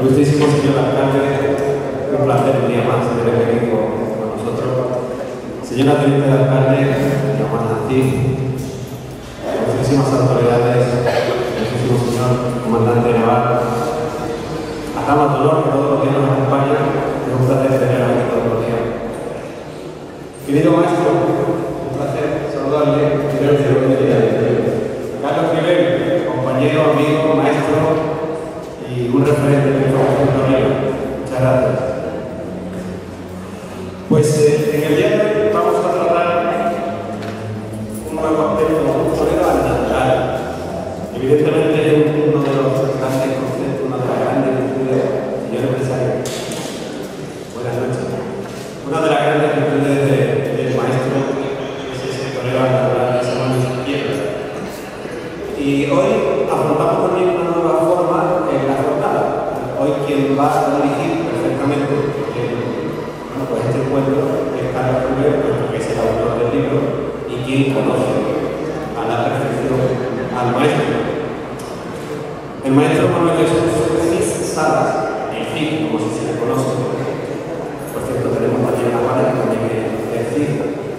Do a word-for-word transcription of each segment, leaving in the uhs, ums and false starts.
Ilustrísimo señor alcalde, un placer un día más tener aquí con, con nosotros. Señora teniente de alcalde, Juan Nancí, ilustrísimas autoridades, ilustrísimo señor comandante naval, a Damas de Honor que todos los días nos acompaña, es un placer tener aquí todos los días. Querido maestro, un placer saludarle, primero de orden del día. Carlos Rivero, compañero, amigo, maestro y un referente de la información torera. Muchas gracias. Pues eh, en el día de hoy vamos a tratar un nuevo aspecto torero al natural. Evidentemente uno de los grandes conceptos, una de las grandes virtudes, señor empresario. Buenas noches. Una de las grandes virtudes de, del maestro es ese torero al natural, esa mano izquierda. Y hoy afrontamos también una nueva forma en la jornada. Hoy quien va a dirigir perfectamente eh, bueno, pues este encuentro es Carlos Rivero, puesto que es el autor del libro y quien conoce a la perfección al maestro. El maestro Manuel Jesús Cid Salas, el Cid, como si se le conoce. Por cierto, tenemos también una pareja también el Cid.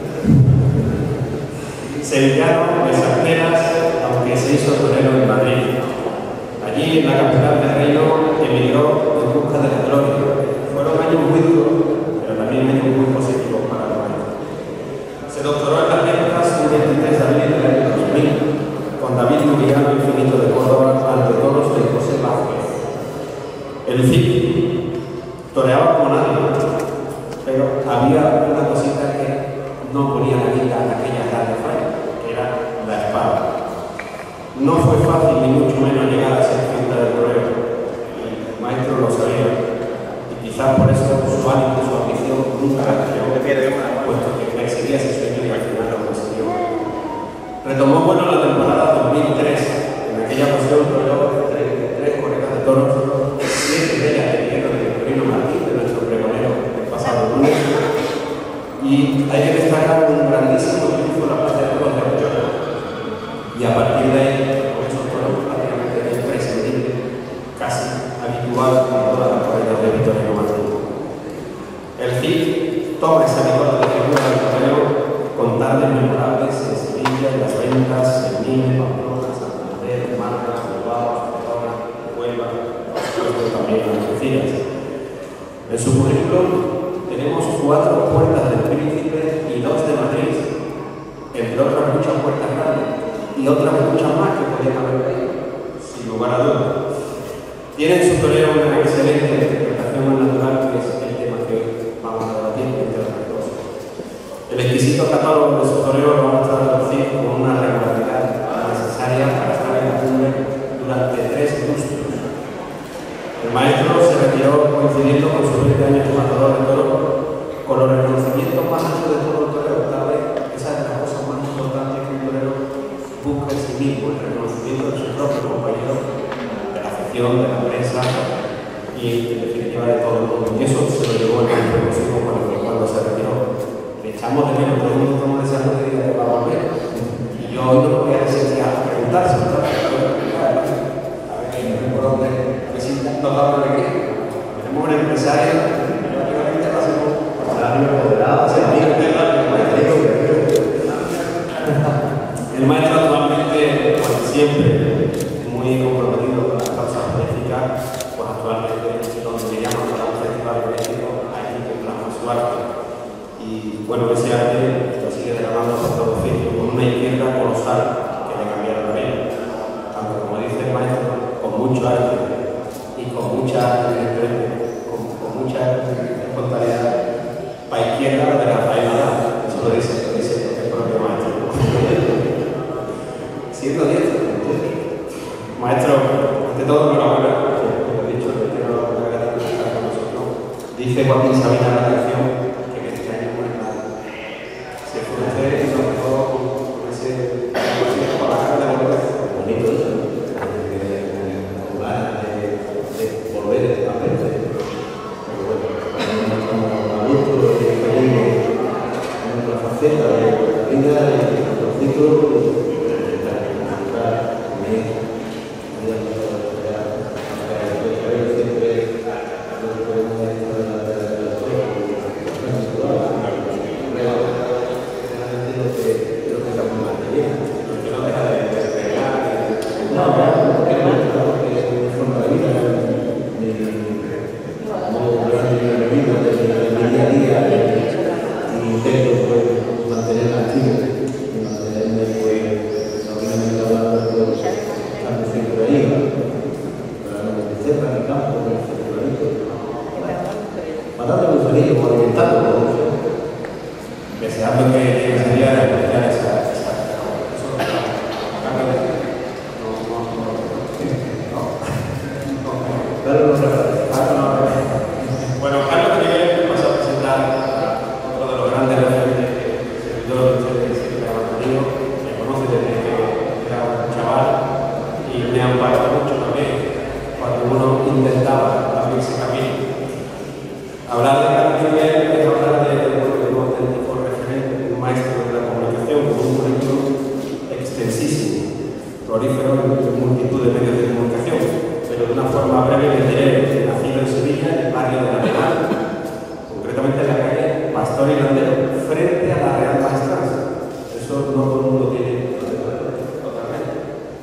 Sevillano, de Sarteras, aunque se hizo torero en Madrid. Allí, en la capital del reino, emigró en busca de la gloria. Fueron años muy duros, pero también años muy positivos para el maestro. Se doctoró en las letras el veintitrés de abril del año dos mil, con David Muriano, Infinito de Córdoba, ante toros de José Vázquez. El Cid toreaba como nadie, pero había una cosita que no ponía la vida en aquella tarde falla, que era la espada. No fue fácil ni mucho menos llegar a ser cinta del torero. El maestro lo sabía y quizás por eso su ánimo, su ambición nunca la creó, puesto que perseguía ese sueño y al final lo consiguió. Retomó bueno la temporada dos mil tres. En aquella ocasión toreó treinta y tres corridas de toros, siete de ellas de Miguel de Victorino Martín, de nuestro pregonero el pasado lunes. Y hay que destacar un grandísimo triunfo en la plaza de toros de Ochoa. Y a partir de ahí, con esos toros prácticamente imprescindible, casi habitual en todas las corridas de Victorino Martín. El Cid toma esa victoria de figura del torero con tardes memorables en Sevilla, en Las Ventas, en Nîmes, Pamplona, Santander, Málaga, Bilbao, Barcelona, Huelva, y también en Algeciras. En su currículum tenemos cuatro puertas del Príncipe y dos de Madrid, entre otras muchas puertas grandes y otras muchas más que podían haber ahí, sin lugar a dudas. Tiene en su torero una excelente interpretación al natural, que es el tema que hoy vamos a debatir, entre otras cosas. El exquisito catálogo de su torero lo vamos a traducir con una regularidad necesaria para estar en la cumbre durante tres lustros. El maestro se retiró coincidiendo con sus veinte años como matador de toro, con los reconocimientos más altos de todo el torero. Tal vez esa es la cosa más importante que un torero busca en sí mismo, el reconocimiento de sus propios compañeros, de la afición, de la prensa y en definitiva de todo el mundo. Y eso se lo llevó el maestro consigo cuando, cuando se retiró. Le echamos de menos, todo el mundo toma esa noche y dice que va a volver. Y yo hoy no me voy a desear a preguntarse, ¿no? Por donde nos da por aquí. Tenemos un empresario, prácticamente lo hacemos salario moderado, el maestro actualmente, pues siempre muy comprometido con las causas políticas, pues actualmente donde le llaman para un festival político, allí encontramos su arte. Y bueno, ese arte lo sigue derramando por todo oficio, con una izquierda colosal que le cambiaron la vida. Aunque como dice el maestro, con mucho arte y con mucha con, con mucha espontaneidad, para izquierda de la faena, eso lo dice, lo dice el propio maestro. Siendo diestro, maestro, ante todo enhorabuena, como he dicho, que tengo la oportunidad de estar con nosotros. Dice Joaquín Sabina en la canción que en este año no es nada. Se fue usted y nos dejó con ese para la cara de volver. Bonito eso, ¿no? Volver a aprender. Pero bueno, como adulto de experiencia en otra faceta de la vida y el concepto de la cultura, también, siempre prolífero en multitud de medios de comunicación, pero de una forma breve me diré, nacido en Sevilla, en el barrio de la Real, concretamente en la calle Pastor y Landero, frente a la Real Maestranza. Eso no todo el mundo tiene totalmente.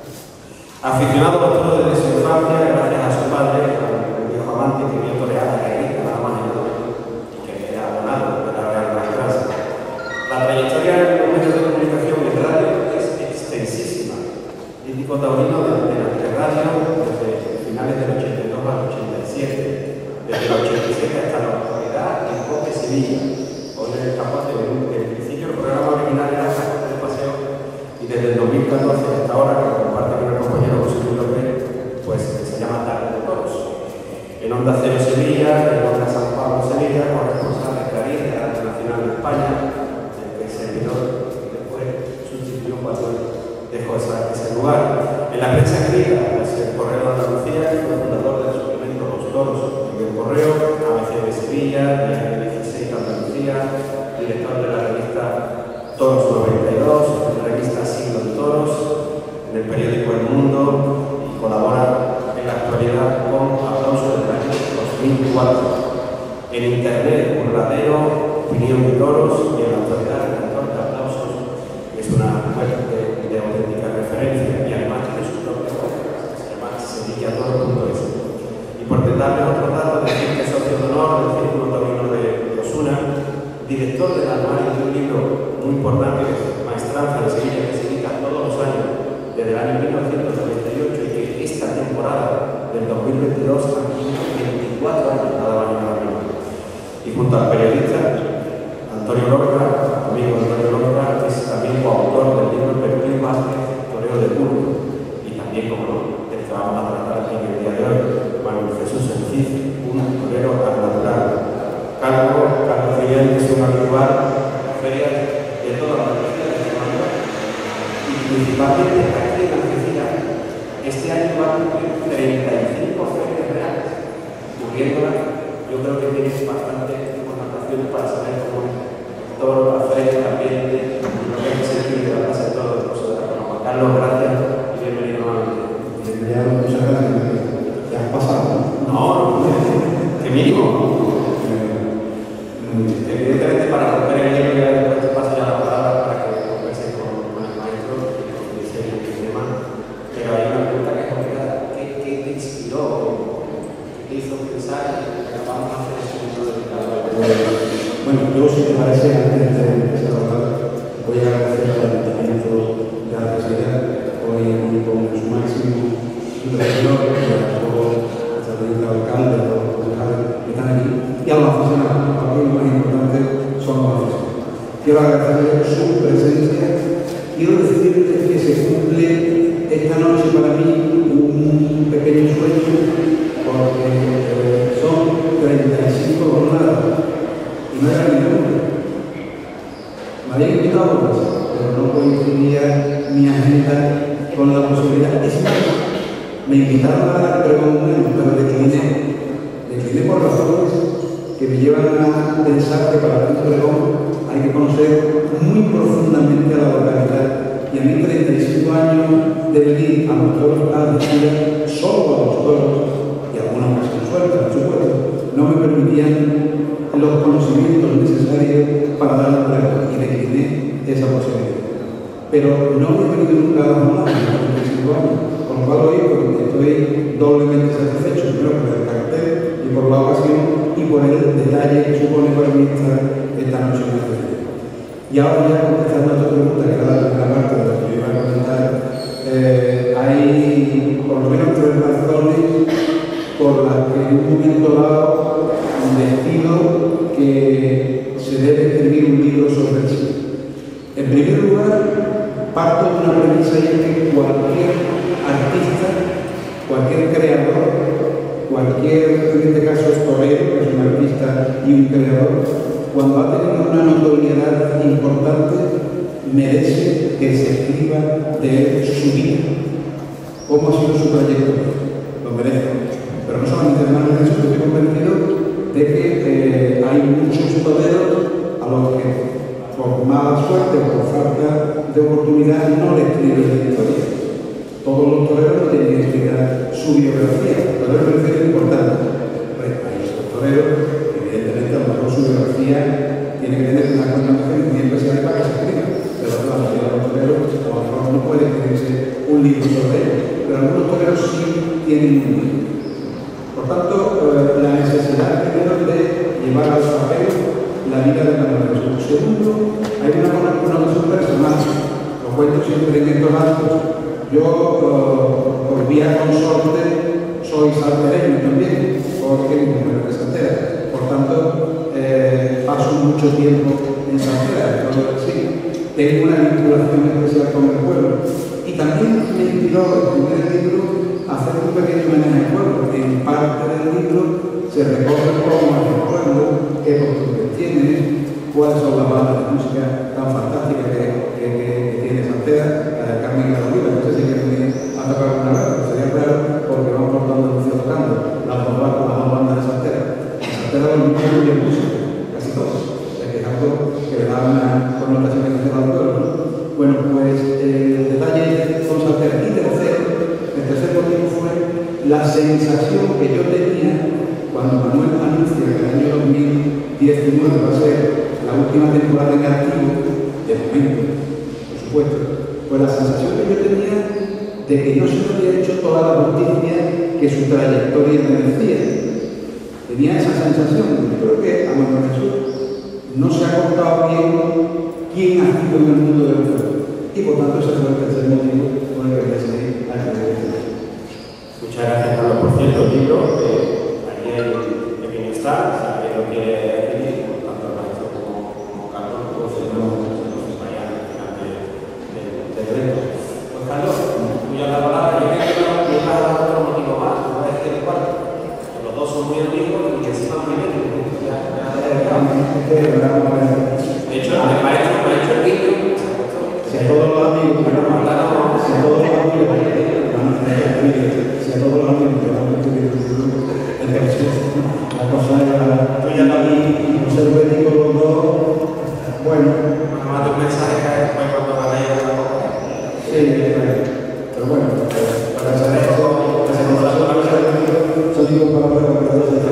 Aficionado a todo desde su infancia, gracias a su padre, al viejo amante que vio torear a la guerrilla, nada más y nada menos, y que era abonado de la Real Maestranza. La trayectoria en los medios de comunicación y de radio es extensísima. Mítico taurino de Antena de radio desde finales del ochenta y dos al ochenta y siete, desde el ochenta y siete hasta la actualidad en Cope Sevilla. Hoy en el capote, en principio el programa original era Capote del Paseo, y desde el dos mil catorce hasta ahora, que comparte con el compañero José Luis López, pues se llama Tarde de Toros. En Onda Cero Sevilla, en Onda San Pablo Sevilla, corresponsal de Clarín de Radio Nacional de España, el que servidor después sustituyó cuando dejó esa, ese lugar. En la prensa escrita, pues el Correo de Andalucía, fue fundador del suplemento Los Toros del Correo, A B C de Sevilla, Diario dieciséis de Andalucía, director de la revista Toros noventa y dos, de la revista Siglo de Toros, en el periódico El Mundo, y colabora en la actualidad con Aplauso del año dos mil cuatro. En Internet, Burladero, Opinión de Toros, y en la actualidad el cantor de Aplausos, que es una web de, de auténtica referencia, y además tiene su propio web, que se llama sevilla toros punto es. Y por darle otro dato, decir que es socio de honor del Círculo Taurino de Osuna, director del anuario de un libro muy importante, que es Maestranza de Sevilla, que se edita todos los años, desde el año mil novecientos noventa y ocho, y que esta temporada del dos mil veintidós ha cumplido veinticuatro años, nada más y nada menos. Y junto al periodista Antonio Lorca, amigo Antonio Lorca, es también coautor del libro Pepín Vázquez, Toreo de Burgos, y también, como no, del que vamos a tratar en el día de hoy, Manuel Jesús Enciz, un torero al natural. Carlos, Carlos Fidel, que es un habitual en ferias de toda la Andalucía, de Semana, y principalmente aquí en Algeciras. Este año va a cumplir treinta y cinco ferias reales, cubriéndolas. Yo creo que tienes bastantes informaciones para saber cómo es todo, la feria, el ambiente, lo que es el sentir de la clase de todo el curso de la Juan Carlos, gracias y bienvenido nuevamente. Bienvenido, muchas gracias. ¿Te has pasado? No, no, qué mínimo. Evidentemente, para romper el hielo, ya después te paso ya la palabra para que converses con, con el maestro y dice el tema. Pero hay una pregunta que es obligada. ¿Qué, qué te inspiró? ¿Qué te hizo pensar y acabamos de hacer ese mundo dedicado a la pues, Bueno, yo, si te parece, antes de empezar a hablar, voy a agradecer al Ayuntamiento de Algeciras, hoy con su máximo supervisor, a todos el alcalde, a todos los concejales que están aquí, y a los aficionados. Para mí lo más importante son los aficionados. Quiero agradecerles su presencia. Quiero decirles que se cumple esta noche para mí un pequeño sueño, porque eh, son treinta y cinco jornadas y no era mi nombre. Me habían invitado, pues, pero no coincidía mi agenda con la posibilidad. Es más, me invitaron a dar pregón, pero decliné. Decliné por razones que me llevan a pensar que para hacer un pregón hay que conocer muy profundamente a la localidad. Y a mí, treinta y cinco años de venir a los toros a Algeciras, solo a los toros, y algunas ocasiones sueltas, por supuesto, no me permitían los conocimientos necesarios para dar un pregón, y decliné esa posibilidad. Pero no me he venido nunca a las jornadas en los treinta y cinco años, con lo cual hoy estoy doblemente satisfecho, primero por el cartel y por la ocasión y por el detalle que supone para mí esta, esta noche en el. Y ahora, ya contestando a tu pregunta, que era la primera parte de lo que yo iba a comentar, eh, hay por lo menos tres razones por las que en un momento dado decido que se debe escribir un libro sobre el cine. En primer lugar, parto de una premisa y es que cualquier artista, cualquier creador, cualquier, en este caso es torero, que es un artista y un creador, cuando ha tenido una notoriedad importante, merece que se escriba de su vida, cómo ha sido su trayectoria. Lo merece. Pero no solamente además de eso, estoy convencido de que eh, hay muchos toreros a los que, por mala suerte o por falta de oportunidad, no le escriben la historia. era su biografía. Torero me parece importante. Pues hay estos toreros, evidentemente, a lo mejor su biografía tiene que tener una connotación muy especial para que se escriba. Pero la mayoría de los toreros, a lo mejor no puede escribirse un libro sobre ellos. Pero algunos toreros sí tienen un libro. Por tanto, eh, la necesidad primero de llevar al papel la vida de Manuel Jesús. Segundo, hay una connotación personal. Lo cuento siempre en estos actos. Yo, eh, por vía consorte, soy saltereño también, porque mi mujer es saltera. Por tanto, eh, paso mucho tiempo en Saltera. Entonces, sí, tengo una vinculación especial con el pueblo. Y también me inspiró el primer libro a hacer un pequeño homenaje al pueblo. En parte del libro se recoge cómo es el pueblo, qué costumbres tiene, cuáles son las bandas de música tan fantásticas que, que, que, que tiene Saltera, la de Carmen Garriga. No sé si quieren a tocar alguna vez, pero sería claro porque vamos por todo Andalucía tocando las dos bandas, las dos bandas de Saltera. En Saltera los niños muy bien música, casi todos. Es que es algo que le da una connotación especial al pueblo, ¿no? Bueno, pues eh, el detalle con Saltera. Y tercero, el tercer motivo fue la sensación que yo tenía cuando Manuel anuncia que el año dos mil diecinueve va a ser la última temporada en activo, de momento, por supuesto, pues la sensación que yo tenía de que no se le había hecho toda la justicia que su trayectoria merecía. Tenía esa sensación. Yo creo que a Manuel Jesús no se ha contado bien quién ha sido en el mundo del pueblo. Y por tanto, ese fue el tercer motivo por el que decidí a que Muchas gracias, Carlos. Por cierto, el libro, eh, aquí en quien está, si alguien lo quiere adquirir, tanto el maestro como, como Carlos, pues se nos vaya al final del evento. Pues Carlos, tú ya la palabra, yo creo que no vas a dar otro motivo más, no voy a decir el cuarto. Los dos son muy amigos y que encima muy bien. De hecho, el maestro me ha hecho el libro. Si a todos los amigos, si a todos los amigos, si a todos los amigos que van a escribir el libro, entonces la cosa era, yo ya la vi, no sé lo que digo los dos, bueno. Me manda un mensaje que después cuando van a ir a la boca. Sí, pero bueno, para saber eso, para saber eso, yo digo para ver lo que todos se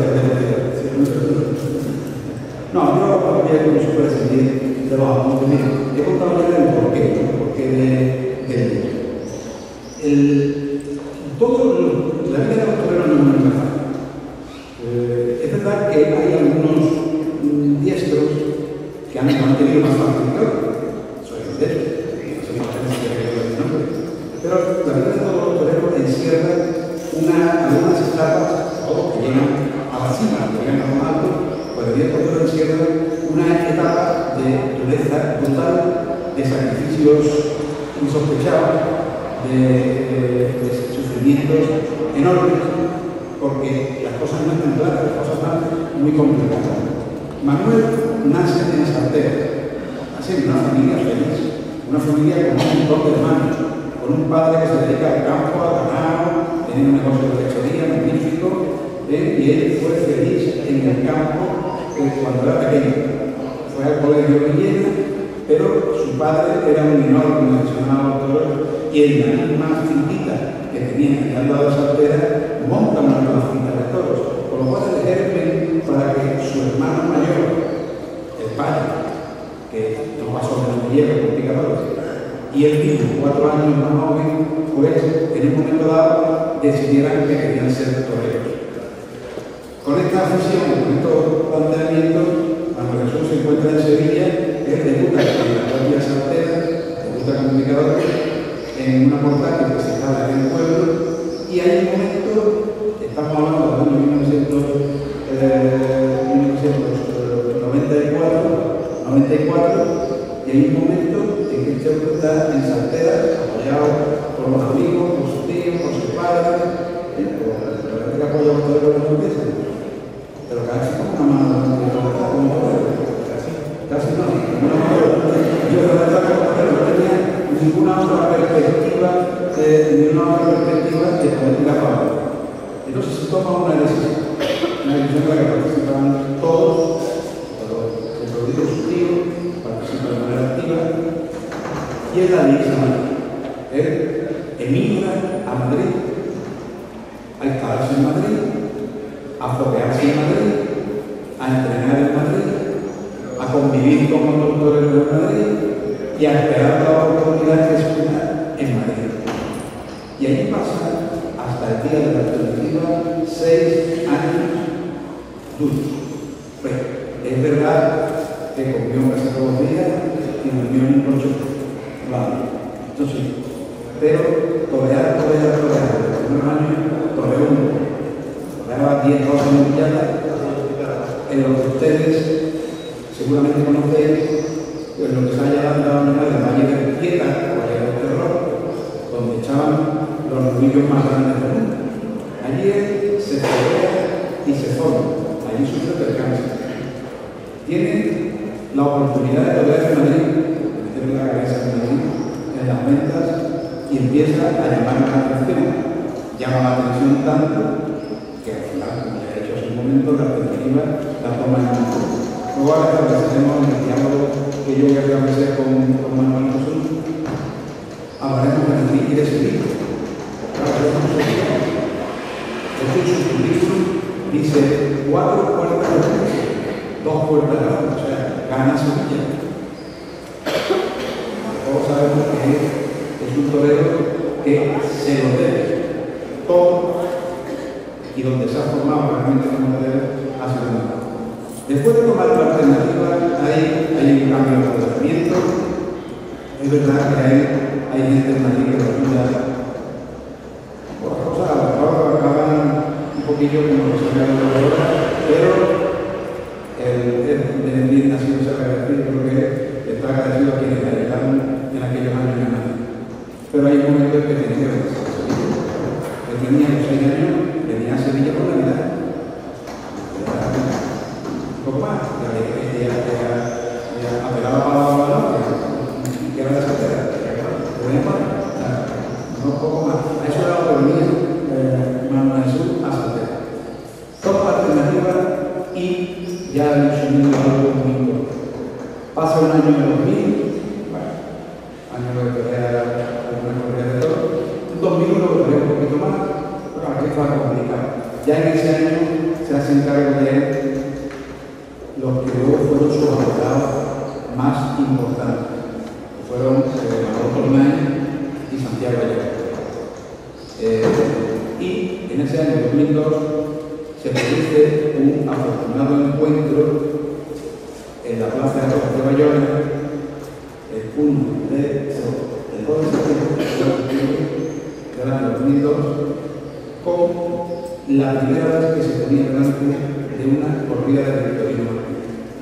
no, yo había que no se puede seguir de los apuntes. He contado ya el porqué, el porqué de, del libro. El, todo el, la vida de los toreros no es muy fácil. Eh, es verdad que hay algunos mm, diestros que han, han tenido más fácil que otros. Soy el de ellos, soy la gente que creo el nombre. Pero la vida de todos los toreros encierra una, algunas etapas, todos que llegan a la cima, que llegan a lo alto, pues el día de todo encierra una etapa de dureza brutal, de sacrificios insospechados, de, de, de sufrimientos enormes, porque las cosas no están claras, las cosas están muy complicadas. Manuel nace en Saltera, nace en una familia feliz, una familia con un montón de hermanos, con un padre que se dedica al campo, al ganado, tiene un negocio de lechería magnífico, ¿eh? Y él fue feliz en el campo eh, cuando era pequeño. Fue al colegio de Villena, pero su padre era un enorme aficionado al toro y en la misma finquita que tenía al lado de Saltera monta una placita de toros, con lo cual el germen para que su hermano mayor, el padre, que no pasó de los hierros con picadores, y él mismo, cuatro años más joven, pues en un momento dado decidieran que querían ser toreros. Con esta afición, con estos planteamientos, Manuel Jesús se encuentra en Sevilla, él debuta en la propia Saltera, debuta como picador en una portátil que se instala en el pueblo, y hay un momento, estamos hablando del año mil novecientos noventa y cuatro, y hay un momento en que este hombre está en Saltera, apoyado por los amigos, por sus tíos, por sus padres, ¿eh? por la gente que apoya a los toreros que empiezan. Pero casi con una mano de libertad, como torero. Casi no, ninguna mano de yo de verdad como torero no tenía ninguna otra perspectiva, eh, ninguna otra perspectiva de poder tirar para adelante. Entonces se toma una decisión, una decisión en la que participan todos, se digo sus tíos, participan de manera activa, y es la misma. Él emigra a Madrid a instalarse en Madrid, a florearse en Madrid, a entrenar en Madrid, a convivir con conductores de Madrid y a esperar la oportunidad de estudiar en Madrid. Y ahí pasa hasta el día de la alternativa seis años duros. Pues es verdad que comió casi todos los días y durmió en un coche. Claro, esto sí. Pero torear, torear, torear, los primeros años toreó un toreaba diez, doce milladas en lo que ustedes seguramente conocéis, en lo que se haya dado nombre de Valle de Piedra, o Valle del Terror, donde echaban los novillos más grandes del mundo. Allí se torea y se forma, allí sufre percance. Tiene la oportunidad de torear en Madrid, de meterle la cabeza en Madrid, en las ventas, y empieza a llamar la atención. Llama la atención tanto que al final, como ya he dicho hace un momento, la perspectiva la toma en cuenta. Luego ahora estableceremos en el diálogo que yo voy a establecer con, con Manuel Jesús. Hablaremos de elegir y decidir. Claro, yo no sé qué. Esto en su currículum dice cuatro puertas de tres, dos puertas de dos, o sea, gana Sevilla. Todos sabemos que es un torero que se lo debe todo y donde se ha formado realmente como torero ha sido un. Después de tomar la alternativa, hay, hay un cambio de tratamiento. Es verdad que hay, hay gente en Madrid que lo ayuda por las cosas, a lo mejor acaban un poquillo como los señores de ahora, pero el, el Benedín ha sido agradecido, creo que está agradecido a quienes le ayudaron en aquellos años en Madrid. Pero hay un momento en que tenía que venir a Sevilla. Él tenía los seis años, venía a Sevilla por Navidad. Un poco más, ya apelaba para la balón, que era desesperada. No, un poco más. A eso era lo que venía eh, Manuel Jesús a Saltera. Toma alternativa y ya han asumido algo muy importante. Pasa un año en el dos mil, bueno, año de pelea, alguna correa de todo. Un dos mil uno que pelea un poquito más, pero aquí estaba complicado. Ya en ese año se hace cargo de él los que luego fueron sus abogados más importantes, que fueron eh, Manuel Tornay y Santiago Ayala. Eh, y en ese año dos mil dos se produce un afortunado encuentro en la Plaza de Toros de Bayona, el uno de septiembre del año dos mil dos, con la primera vez que se ponía delante de una corrida de Victorino Martínez.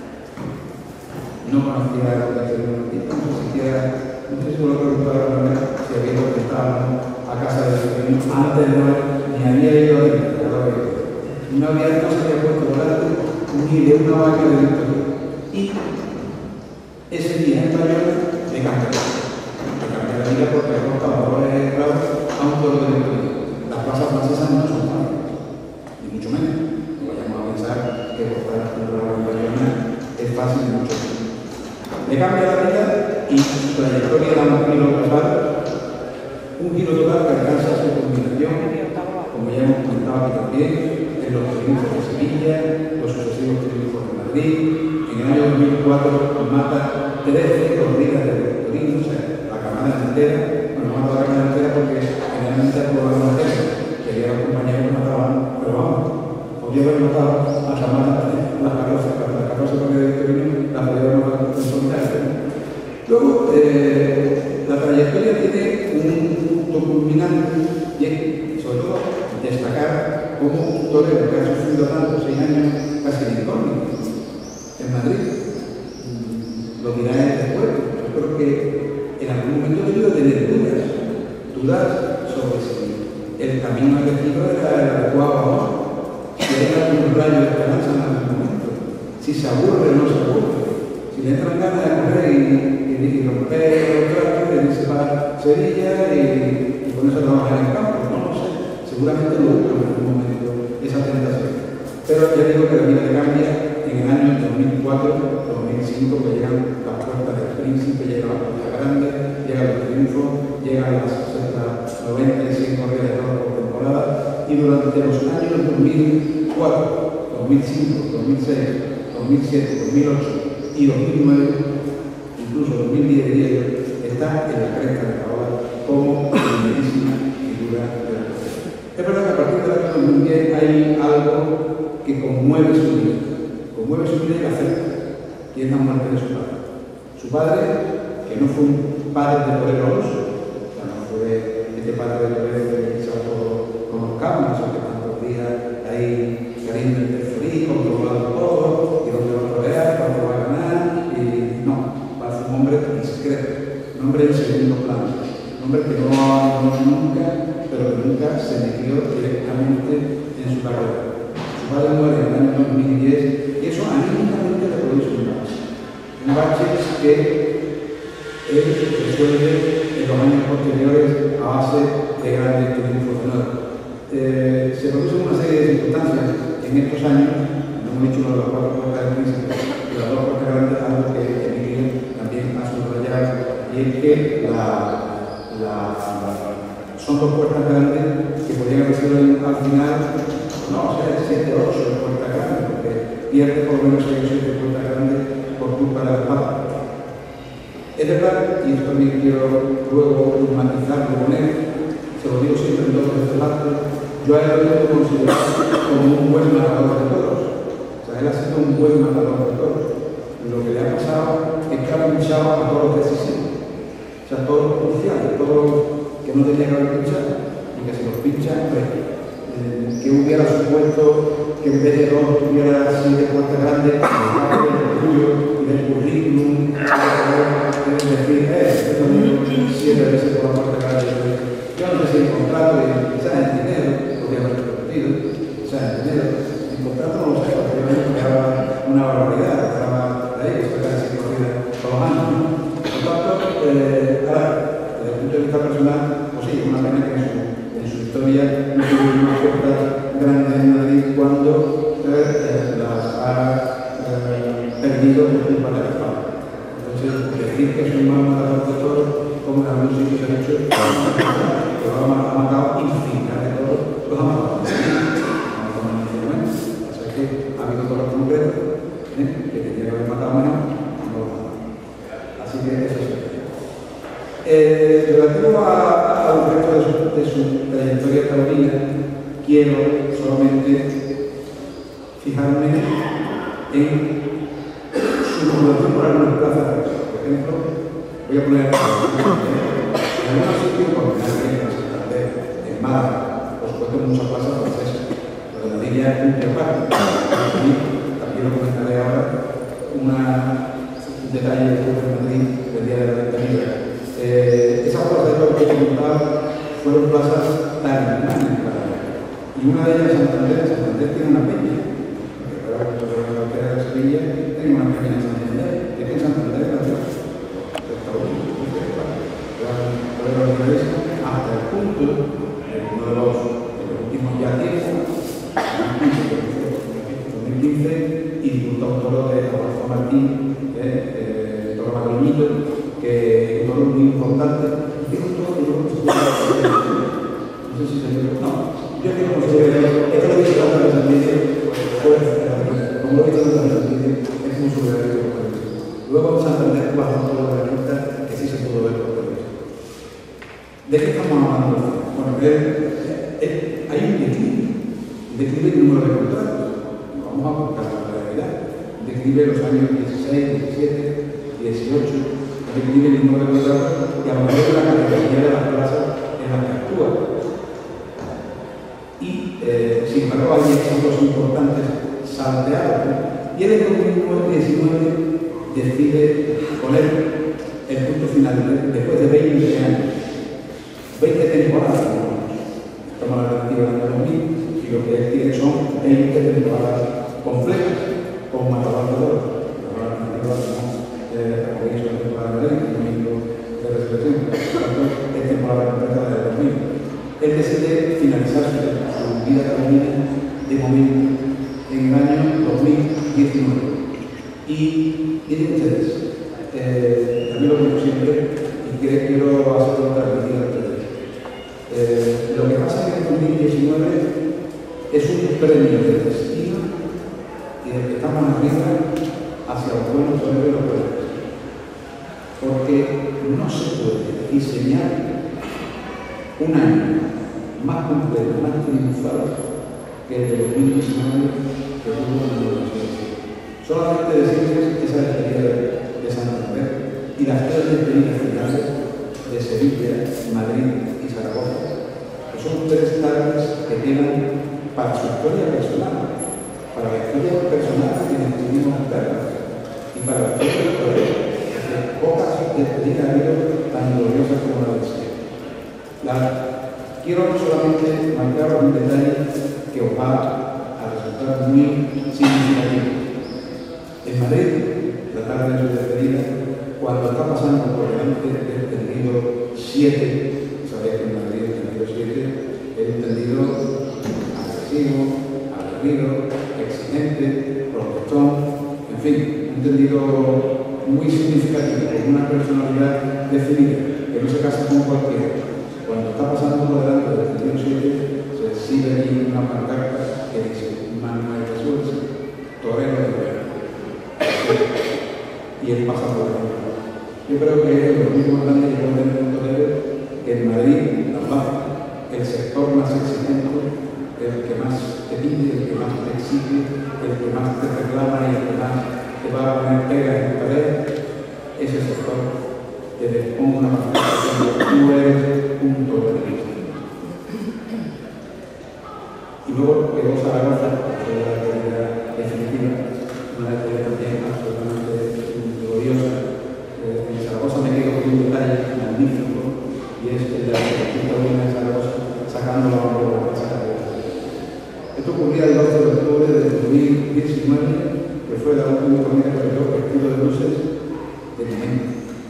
No conocía a Victorino Martínez, no sé siquiera, no sé si lo preguntaba la primera si había contestado a casa de Victorino antes no, ni había ido a él, no había, no se había puesto delante ni de una vaca de Victorino. Y ese día en Bayona le cambié. Le cambié la vida porque los trabajadores entrados a un toro de Victorino. Las plazas francesas no son fáciles, ni mucho menos. No vayamos a pensar que por fuera de la Bayona es fácil y mucho menos. Le cambia la vida y su trayectoria da un giro total, un giro total que alcanza su culminación, como ya hemos comentado aquí también, en los triunfos de Sevilla, los sucesivos triunfos de Madrid. En el año dos mil cuatro mata trece corridas de Victorino, o sea, la camada entera. Bueno, no mata la camada entera porque generalmente es por la mujer, que había los compañeros que mataban, pero vamos, podía haber matado a llamar las carrozas, las carrozas de Victorino, las podía haber matado en solitario. Luego, eh, la trayectoria tiene un punto culminante y es, sobre todo, destacar cómo un torero que ha sufrido tanto, seis años casi de incógnito en Madrid, lo dirá él después. Yo creo que en algún momento he debido tener dudas, dudas sobre si el camino elegido era el adecuado o no, si hay algún rayo de esperanza en algún momento, si se aburre o no se aburre, si le entran ganas de correr y, y, y romper los trastos, de irse para Sevilla y, y ponerse a trabajar en el campo, no lo sé, seguramente lo buscan en algún momento esa tentación. Pero ya digo que la vida cambia en el año dos mil cuatro, dos mil cinco, que llegan las puertas del Príncipe, llegan las puertas grandes, llegan los triunfos, llegan las noventa y cien corridas de toros por temporada, y durante los años dos mil cuatro, dos mil cinco, dos mil seis, dos mil siete, dos mil ocho y dos mil nueve, incluso dos mil diez y diez, está en la cresta de la ola como primerísima figura del proceso. Es verdad que a partir del año dos mil diez hay algo que conmueve su vida, conmueve su vida y la afecta, y es la muerte de su padre. Su padre, que no fue un padre de Torero Alonso, o sea, no fue este padre de Torero que se todo con los cables, o que tantos días ahí queriendo interferir, controlando todo, y dónde va a rodear, cuándo va a ganar, y no, va a ser un hombre discreto, un hombre en segundo plano, un hombre que no ha nunca, pero que nunca se metió directamente en su carrera. Su padre muere en el año dos mil diez y eso anímicamente le produce un bache. Un bache que él resuelve en los años posteriores a base de grandes triunfos de nuevo. Eh, se producen una serie de circunstancias en estos años, no hemos dicho uno de las cuatro puertas de crisis, pero las dos puertas grandes, algo que Emilio también ha subrayado, y es que la, la, son dos puertas grandes que podrían haber sido al final, no, o sea, siete o ocho puertas grandes, porque pierde por lo menos seis o siete puertas grandes por culpa de la pata. Es verdad, y esto también quiero luego matizarlo con él, se lo digo siempre en todos los debates, yo a él lo tengo considerado como un buen matador de todos. O sea, él ha sido un buen matador de todos. Lo que le ha pasado es que ha pinchado a todos los decisivos. O sea, todos los cruciales, todos los que no tenía que haber pinchado, y que se los pincha, pues, eh, que hubiera supuesto que en vez de dos tuviera siete puertas grandes, del orgullo y del currículum, es decir, eh, esto no siete veces por la puerta grande. Yo no sé si el contrato, quizás en dinero, podría haber repetido, quizás en dinero, el contrato no lo sé, porque yo me pagaba una barbaridad, estaba ahí, que se casi corrida todos los años. Por lo tanto, eh, ahora, desde el punto de vista personal, pues sí, una pena que en su, en su historia no tuvo una oferta grande en Madrid cuando eh, las ha eh, perdido por culpa de la fama. Entonces, decir que es un mal matador de todos, como en algunos sitios se ha hecho, que lo ha matado infinidad de todos, los ha matado. O sea que ha habido todos los concretos, ¿eh? Que tenía que haber matado menos, no lo ha matado. Así que eso es. Eh, relativo a, a un resto de su, de su trayectoria taurina, quiero solamente fijarme en su motivación por algunas plazas. Por ejemplo, voy a poner en algunos sitios, porque en Santander, en Málaga, por supuesto en muchas plazas francesas, pero la línea es punto aparte. También lo comentaré ahora, una, un detalle que tuve en Madrid del día de la ventanilla. Eh, esas plazas de lo que he comentado fueron plazas tan grandes para mí. Y una de ellas, Santander, Santander tiene una peña. Porque para que nosotros en la opera de Sevilla tengo una peña en Santander. Y es que en Santander es la ciudad. Hasta el punto, en uno de los, de los últimos ya tiempos, dos mil quince, y disfrutó un toro de Adolfo Martín, eh, el toro Madroñito, que es un toro muy importante. Es un toro que yo no sé si se dio. No, yo creo que esto lo he visto tantas veces en vídeo, como lo he visto tantas veces en vídeo, es muy solidario. Luego en Santander bajo un toro de la quinta que sí se pudo ver por televisión. ¿De qué estamos hablando? Bueno, eh, eh, hay un declive, un declive del número de contratos. Vamos a buscar la realidad. Declive los años dieciséis, diecisiete, dieciocho, declive del número de contratos y a lo mejor la categoría de las plazas en las que actúa. Y, eh, sin embargo, hay ejemplos importantes salteados. Y en el dos mil diecinueve decide poner el punto final después de veinte años. veinte temporadas, estamos en la relativa del dos mil, y lo que él tiene son veinte temporadas completas con matador de oro. La relativa tenemos la comisión de temporada de el domingo de resurrección, por lo tanto, es temporada completa del dos mil. Él decide finalizar su, su vida taurina de momento en el año dos mil diecinueve. Y miren ustedes, eh, también lo digo siempre, y quiero hacerlo transmitir a ustedes. Eh, lo que pasa es que en dos mil diecinueve diecinueve es un premio de destino y del que estamos arriba hacia los buenos toreros y los buenos. Porque no se puede diseñar un año más completo, más triunfal que el de dos mil diecinueve que tuvo en la universidad. Solamente decirles esa despedida de, de Santander y las tres despedidas finales de Sevilla, Madrid y Zaragoza, que son tres tardes que quedan para su historia personal, para la historia personal que decidimos verla y para la historia del torero, porque pocas despedidas ha habido tan gloriosas como la de Sevilla. La, quiero solamente marcar un detalle que os va a resultar muy significativo. En Madrid, la tarde de su despedida, cuando está pasando por delante del tendido siete, sabéis que en Madrid el tendido siete es un tendido agresivo, aguerrido, exigente, protestón, en fin, un tendido muy significativo, con una personalidad definida, que no se casa con cualquiera. Cuando está pasando por delante del tendido siete, se exhibe allí una pancarta que dice Manuel Jesús, torero de torero. Y él pasa por el mundo. Yo creo que es lo mismo grande que puede tener un torero que en Madrid, La Paz, el sector más exigente, el que más te pide, el que más te exige, el que más te reclama y el que más te va a poner pegas en la pared, ese sector que le ponga una pancarta que tú eres un torero. Y luego llegó Zaragoza, que es la realidad definitiva, una realidad también absolutamente gloriosa. Eh, en Zaragoza me quedo con un detalle magnífico y es el de la Conquista de Zaragoza sacando la bandera de la Plaza de Zaragoza. Esto ocurría el doce de octubre de dos mil diecinueve, que fue la última corrida que dio vestido de luces de México.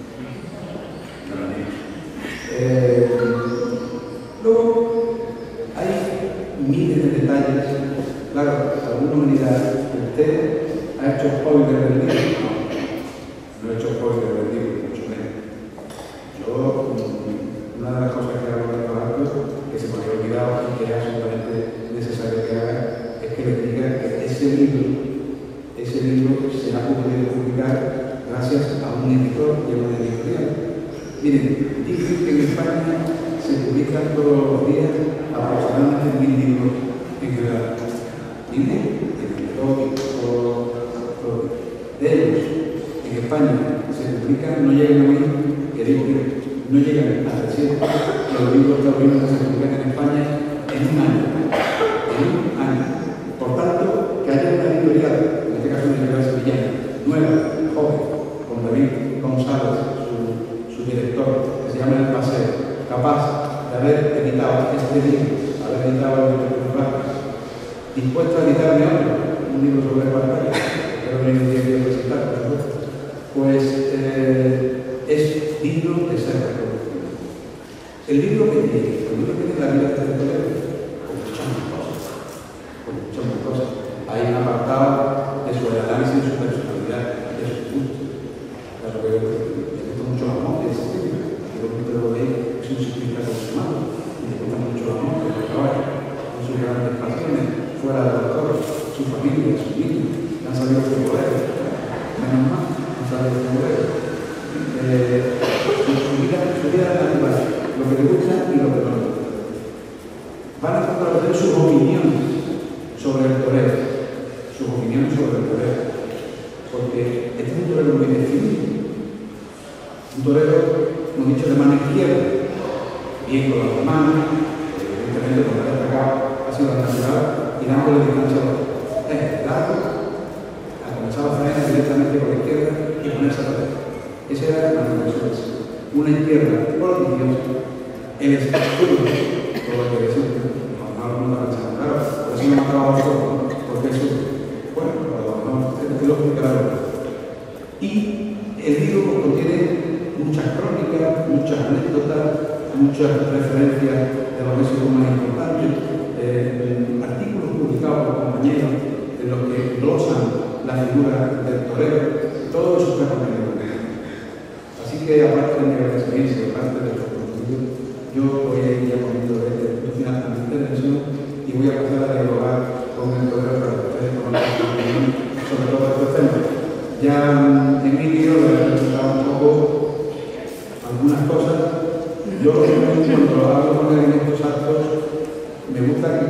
Eh, luego hay miles de detalles. Claro, algunos me dirán, usted ha hecho spoiler del libro. No, no he hecho spoiler del libro, mucho menos. Yo, una de las cosas que hago en los actos, que se me había olvidado y que es absolutamente necesario que haga, es que les diga que ese libro, ese libro se ha podido publicar gracias a un editor y a una editorial. Miren, dicen que en España se publican todos los días aproximadamente mil libros en el año. Miren, en el periódico, de ellos en España se publican, no llegan a mil, que digo que no llegan a trescientos, los libros taurinos que se publican en España en un año. En un año. Por tanto, que haya una editorial, en este caso una editorial sevillana, nueva, joven, con David González, su, su director, que se llama El Paseo, capaz de haber editado este libro, haber editado el libro de Vargas, dispuesto a editarme otro, un libro sobre pantalla, pero no hay un día que presentar, por supuesto, pues eh, es digno de ser reconocido. El libro que tiene, el libro que tiene la vida de este torero, con muchas más cosas, con muchas más cosas. Hay un apartado de su análisis, de su personalidad, de su gusto. Claro que le gusta mucho la moto, ese tema. Yo creo que usted lo ve, es un ciclista consumado, y le gusta mucho la moto, el caballo, con sus grandes pasiones, fuera de los toros, su familia, sus niños, han salido futboleros, menos mal, han salido futboleros. Eh, su vida, su vida natural, lo que le gusta y lo que no le gusta. Van a compartir sus opiniones sobre el torero, sus opiniones sobre el torero, porque este es un torero muy definido, un torero, hemos dicho, de mano izquierda, bien con las manos, evidentemente con la destacada ha sido la natural y dándole distancia a los es largo, a comenzar a frenar directamente con la izquierda y ponerse a la derecha. Esa era la naturaleza. Una izquierda prodigiosa, el espectáculo, todo lo que decir, no, no lo hemos pensado, claro, por eso no me acabado todo, porque eso, bueno, no, es lo que claro. Y el libro contiene muchas crónicas, muchas anécdotas, muchas referencias de los hechos más importantes, eh, artículos publicados por compañeros en los que glosan la figura del torero, todo eso está contenido. Así que, aparte de mi agradecimiento, aparte de los contenidos, yo voy a ir ya poniendo desde el punto final de mi intervención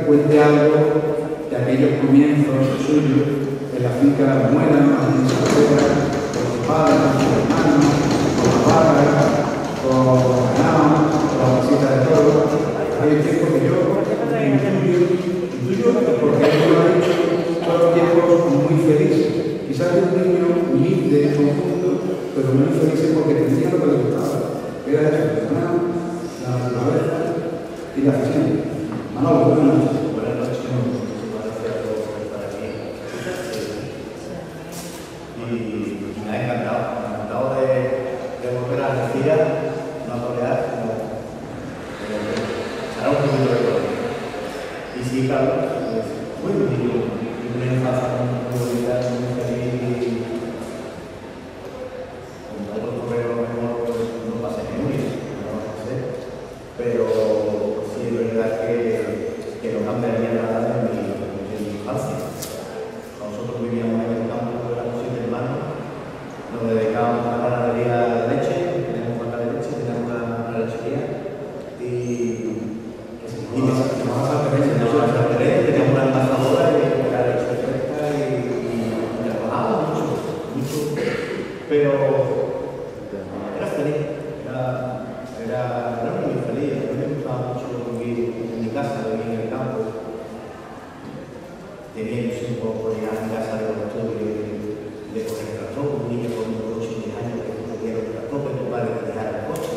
cuente algo de aquellos comienzos suyos en la finca Muela, en Salcera, con su padre, con sus hermanos, con las vacas, con los ganados, con las casitas de toro. Hay tiempo que yo intuyo, intuyo porque él lo ha dicho, todos tiempos muy felices. Quizás de un niño humilde, confundo, pero muy feliz porque tenía lo que le gustaba. Era eso, el ganado, la naturaleza y la afición. Manolo, buenas noches. Buenas noches, muchísimas gracias a todos por estar aquí. Y me ha encantado, me ha encantado de, de volver a Algeciras, no a torear, sino echar un poquito de todo. Y sí, claro, pues, muy bonito, una infancia muy bonita, muy feliz. Como otros toreros mejor, pues no pasé ni muy bien, no lo sé. Pero sí es verdad que, que no cambiaría nada de mi, de mi infancia. Nosotros vivíamos en el campo, éramos siete hermanos, nos dedicábamos a la ganadería de leche, teníamos vaca de leche, teníamos una, una lechería y, y nos llamábamos a Teresa, teníamos una envasadora y la leche fresca y, y, y trabajábamos mucho, mucho, pero era feliz, era, era, era muy feliz, a mí me gustaba mucho vivir en mi casa, vivir en el campo. Tenía ilusión por llegar a mi casa de los estudios de coger el tractor, un niño con unos ocho o diez años que no tenía el tractor, que tu padre te dejara el coche.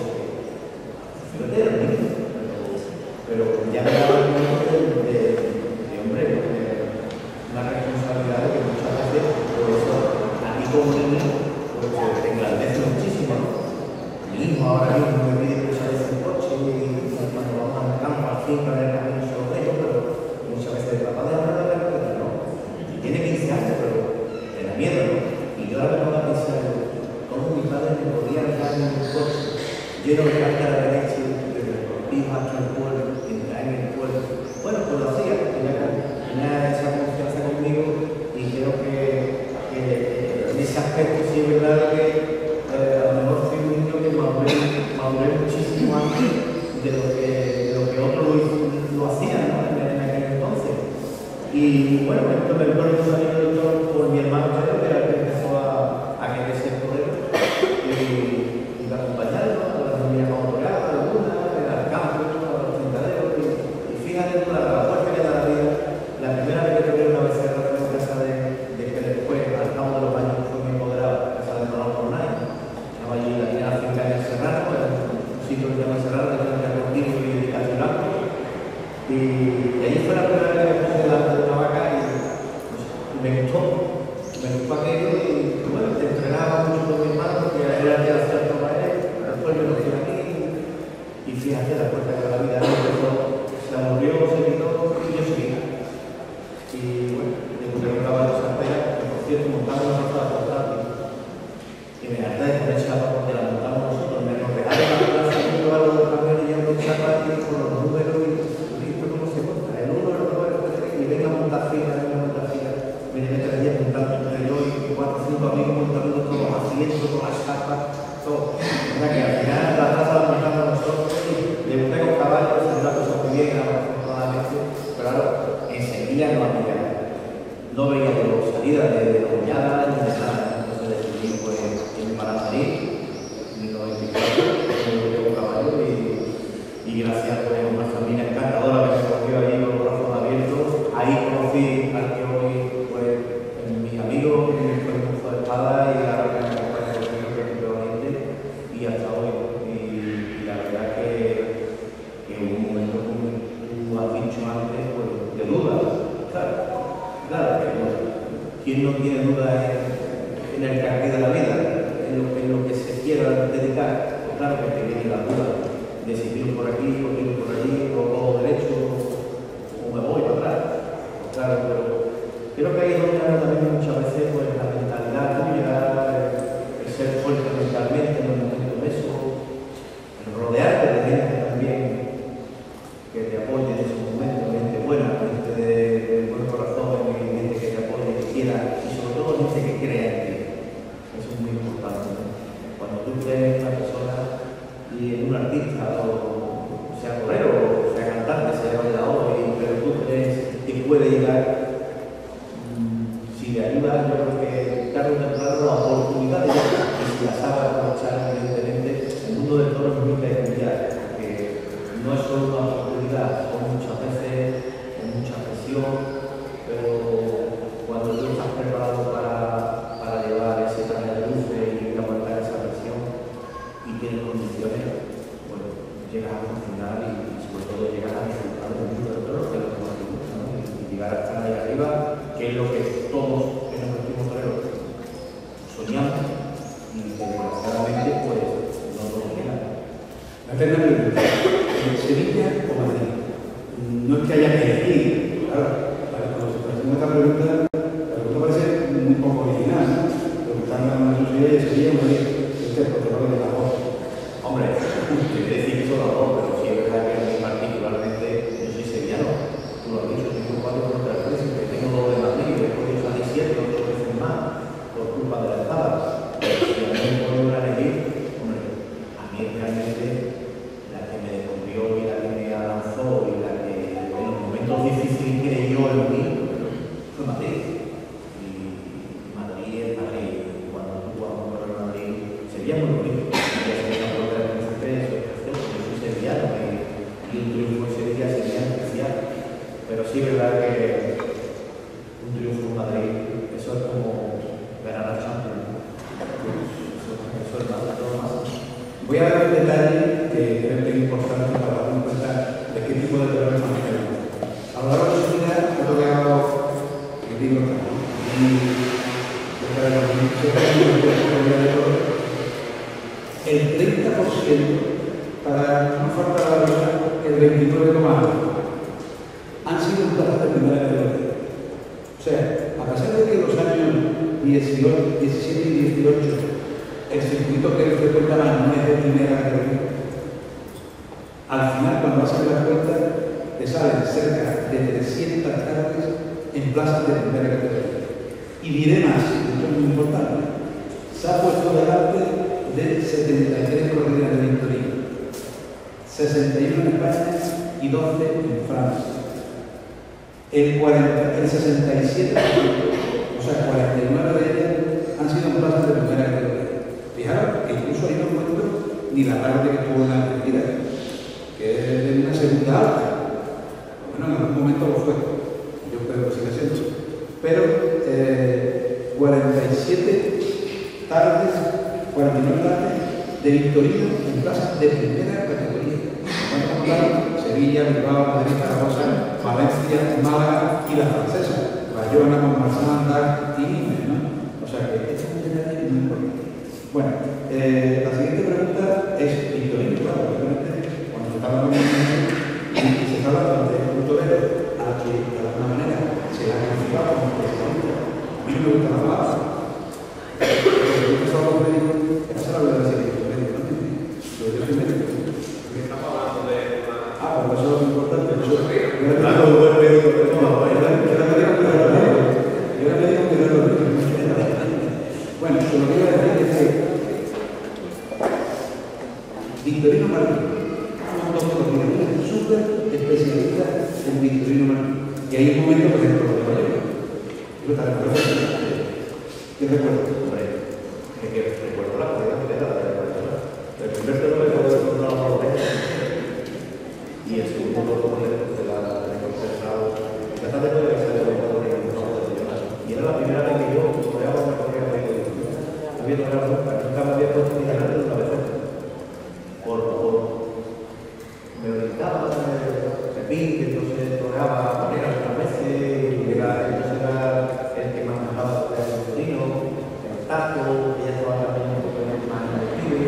Yo era un niño, pero ya me daba el momento de, de, de hombre, de una responsabilidad que muchas veces, por eso, a mí como niño, pues te engrandece muchísimo, ¿no? Mi hijo ahora mismo me pide que salga en coche y cuando vamos al campo, al finca, en el camino se lo dejo, pero muchas veces papá de hablar de la cosa, no. Tiene quince años, pero te da miedo, ¿no? Y yo ahora me voy a pensar, cómo mi padre me podía dejar en un coche lleno de cáscara de leche, desde el cortijo hasta el pueblo, entrar en el pueblo. Bueno, pues lo hacía, tenía, tenía esa confianza conmigo y creo que, que en ese aspecto sí es verdad que eh, a lo mejor fui un niño que maduré, maduré muchísimo antes de lo que, de lo que otros lo, lo hacían, ¿no? En, en aquel entonces. Y bueno, esto me recuerdo un año de todo por mi hermano Pedro, que era el que empezó a, a querer ser torero y, y me acompañaron, ¿no? A las niñas a torear, a alguna, al campo, a los tentaderos. Y, y fíjate tú la, la fuerza que da la vida. La primera vez que toreé una vez cerrada en casa de, de que después, al cabo de los años, fue mi empoderado, en casa de Manolo Fornay. Estaba allí la primera finca en el Serrano, en un sitio que se llama Serrano, de frente a Cortino y de Casi Blanco. Y, y allí fue la primera vez que me puse delante de una vaca y pues, me gustó, me gustó aquello y bueno, te entrenaba mucho con mi hermano porque era el que hacía todo para él, después me lo hice aquí y fíjate la puerta que la vida empezó, se aburrió, se quitó y yo seguí. Y bueno, después de un caballo de Santera, que por cierto montamos una plaza portátil y me harté de poner chapa porque la montamos nosotros, me nos dejaron la plaza y yo a los camiones y a los chapas y con los números y el uno, el dos, el tres, y venga a montar fila, venga a montar fila. Me llevé tres días montando entre yo y cuatro o cinco amigos montando todos los asientos, todas las chapas, todo. O sea que al final la plaza la montamos nosotros y debuté con caballos, se la cosa muy bien, afortunadamente, pero claro, enseguida no había, no veíamos salida de, de la bollada, ni de nada. Entonces decidí pues irme para salir, en el noventa y cuatro, me llevo caballo y, y gracias pues, a una familia encantadora que me cogió allí con los brazos abiertos. Ahí conocí al que hoy pues, mis amigos, mi curso de espada y la verdad que me acompaña conmigo efectivamente y hasta hoy. Y, y la verdad que, que hubo un momento, como tú has dicho antes, pues, de duda. Claro, claro que bueno, ¿quién no tiene duda en, en el carril de la vida? En lo, en lo que se quiera dedicar. Pues claro que te viene la duda de si tiro por aquí o tiro por allí o cojo derecho o me voy para atrás. Pues claro, pero creo que ahí es donde también muchas veces pues, la mentalidad tuya, el, el ser fuerte mentalmente en los momentos de eso, el rodearte de gente también que te apoye en esos momentos, gente buena, gente de, de buen corazón y gente que te apoye, que quiera y sobre todo gente que crea en ti. Eso es muy importante, ¿no? Cuando tú crees en una persona y en un artista, o sea torero, o sea cantante, sea bailador, pero tú crees carreras están ahí arriba, que es lo que todos en los últimos toreros soñamos y que desgraciadamente pues no nos llega. La tercera pregunta, ¿Sevilla o Madrid? No es que haya que elegir, claro, cuando se presenta esta pregunta, la pregunta parece muy poco original, ¿no? Porque están en la sociedad de Sevilla o Madrid, este es el protocolo de la voz. Hombre, quiero decir que son los dos, pero sí es verdad que a mí particularmente yo soy sevillano. Tú lo has dicho, tengo cuatro contra el precio, que tengo dos de Madrid, y he podido salir siete o ocho veces más por culpa de la espada. Pero si a mí me puedo elegir, hombre, a mí realmente la que me descubrió y la que me avanzó y la que en los momentos difíciles creyó en mí fue Madrid. Y Madrid es Madrid. Cuando tú jugamos por el Madrid, sería muy bonito. Y un triunfo en Sevilla sería especial, pero sí es verdad que un triunfo en Madrid, eso es como ganar la Champions, eso, eso es nada, todo más. Voy a dar un detalle que creo que es importante para darnos cuenta de qué tipo de terror manejamos. A lo largo de su vida ha tocado el libro y el treinta por ciento, para no faltar la verdad, el veintinueve coma nueve han sido plazas de primera categoría. O sea, a pesar de que en los años dieciocho, diecisiete y dieciocho el circuito que frecuentaban no es de primera categoría, al final, cuando vas a hacer la cuenta, te salen cerca de trescientas tardes en plazas de primera categoría. Y diré más, esto es muy importante, se ha puesto delante de setenta y tres corridas de Victorino, sesenta y uno en España y doce en Francia. El, cuarenta, el sesenta y siete por ciento, o sea, cuarenta y nueve de ellas han sido en plazas de primera categoría. Fijaros que incluso ahí no encuentro ni la parte que tuvo en la Argentina, que es de una segunda alta. Bueno, en algún momento lo fue, yo creo que sigue siendo. Pero eh, cuarenta y siete tardes, cuarenta y nueve tardes de Victorino en plazas de primera categoría. Sevilla, Bilbao, Madrid, Zaragoza, Valencia, Málaga y la francesa, Bayona, Montmarsan, Dax y Nimes, ¿no? O sea que este es un detalle muy importante. Bueno, eh, la siguiente pregunta es Victorino, claro, obviamente, cuando se está hablando de y se está hablando de un torero a que de alguna manera se le ha calificado como especialista. A mí no me gusta la palabra, pero yo que solo médico, esa es la verdad de médico, ¿no? Yo soy médico. Ah, pues eso es muy importante. Yo era un buen médico, pero no, yo era médico que no lo médico. Yo era médico que no lo médico. Bueno, lo que iba a decir es que Victorino Martín, un doctor que es un súper especialista en Victorino Martín. Y hay un momento, por ejemplo, de Valero. Yo también recuerdo. ¿Qué recuerdo? Hombre, es que recuerdo la corrida que era la de la el primer toro de poder encontrar la oreja y el segundo toro de la de concentrado. La tarde de que salió de la y era la primera vez que yo toreaba una corrida de Victorino. No había toreado nunca, nunca me había puesto ni delante de una vez. Por favor, me orientaba, me pide, entonces toreaba manera otras veces, y era, entonces era el que manejaba el Victorino, el taco, ella estaba también un poco más en el pibe.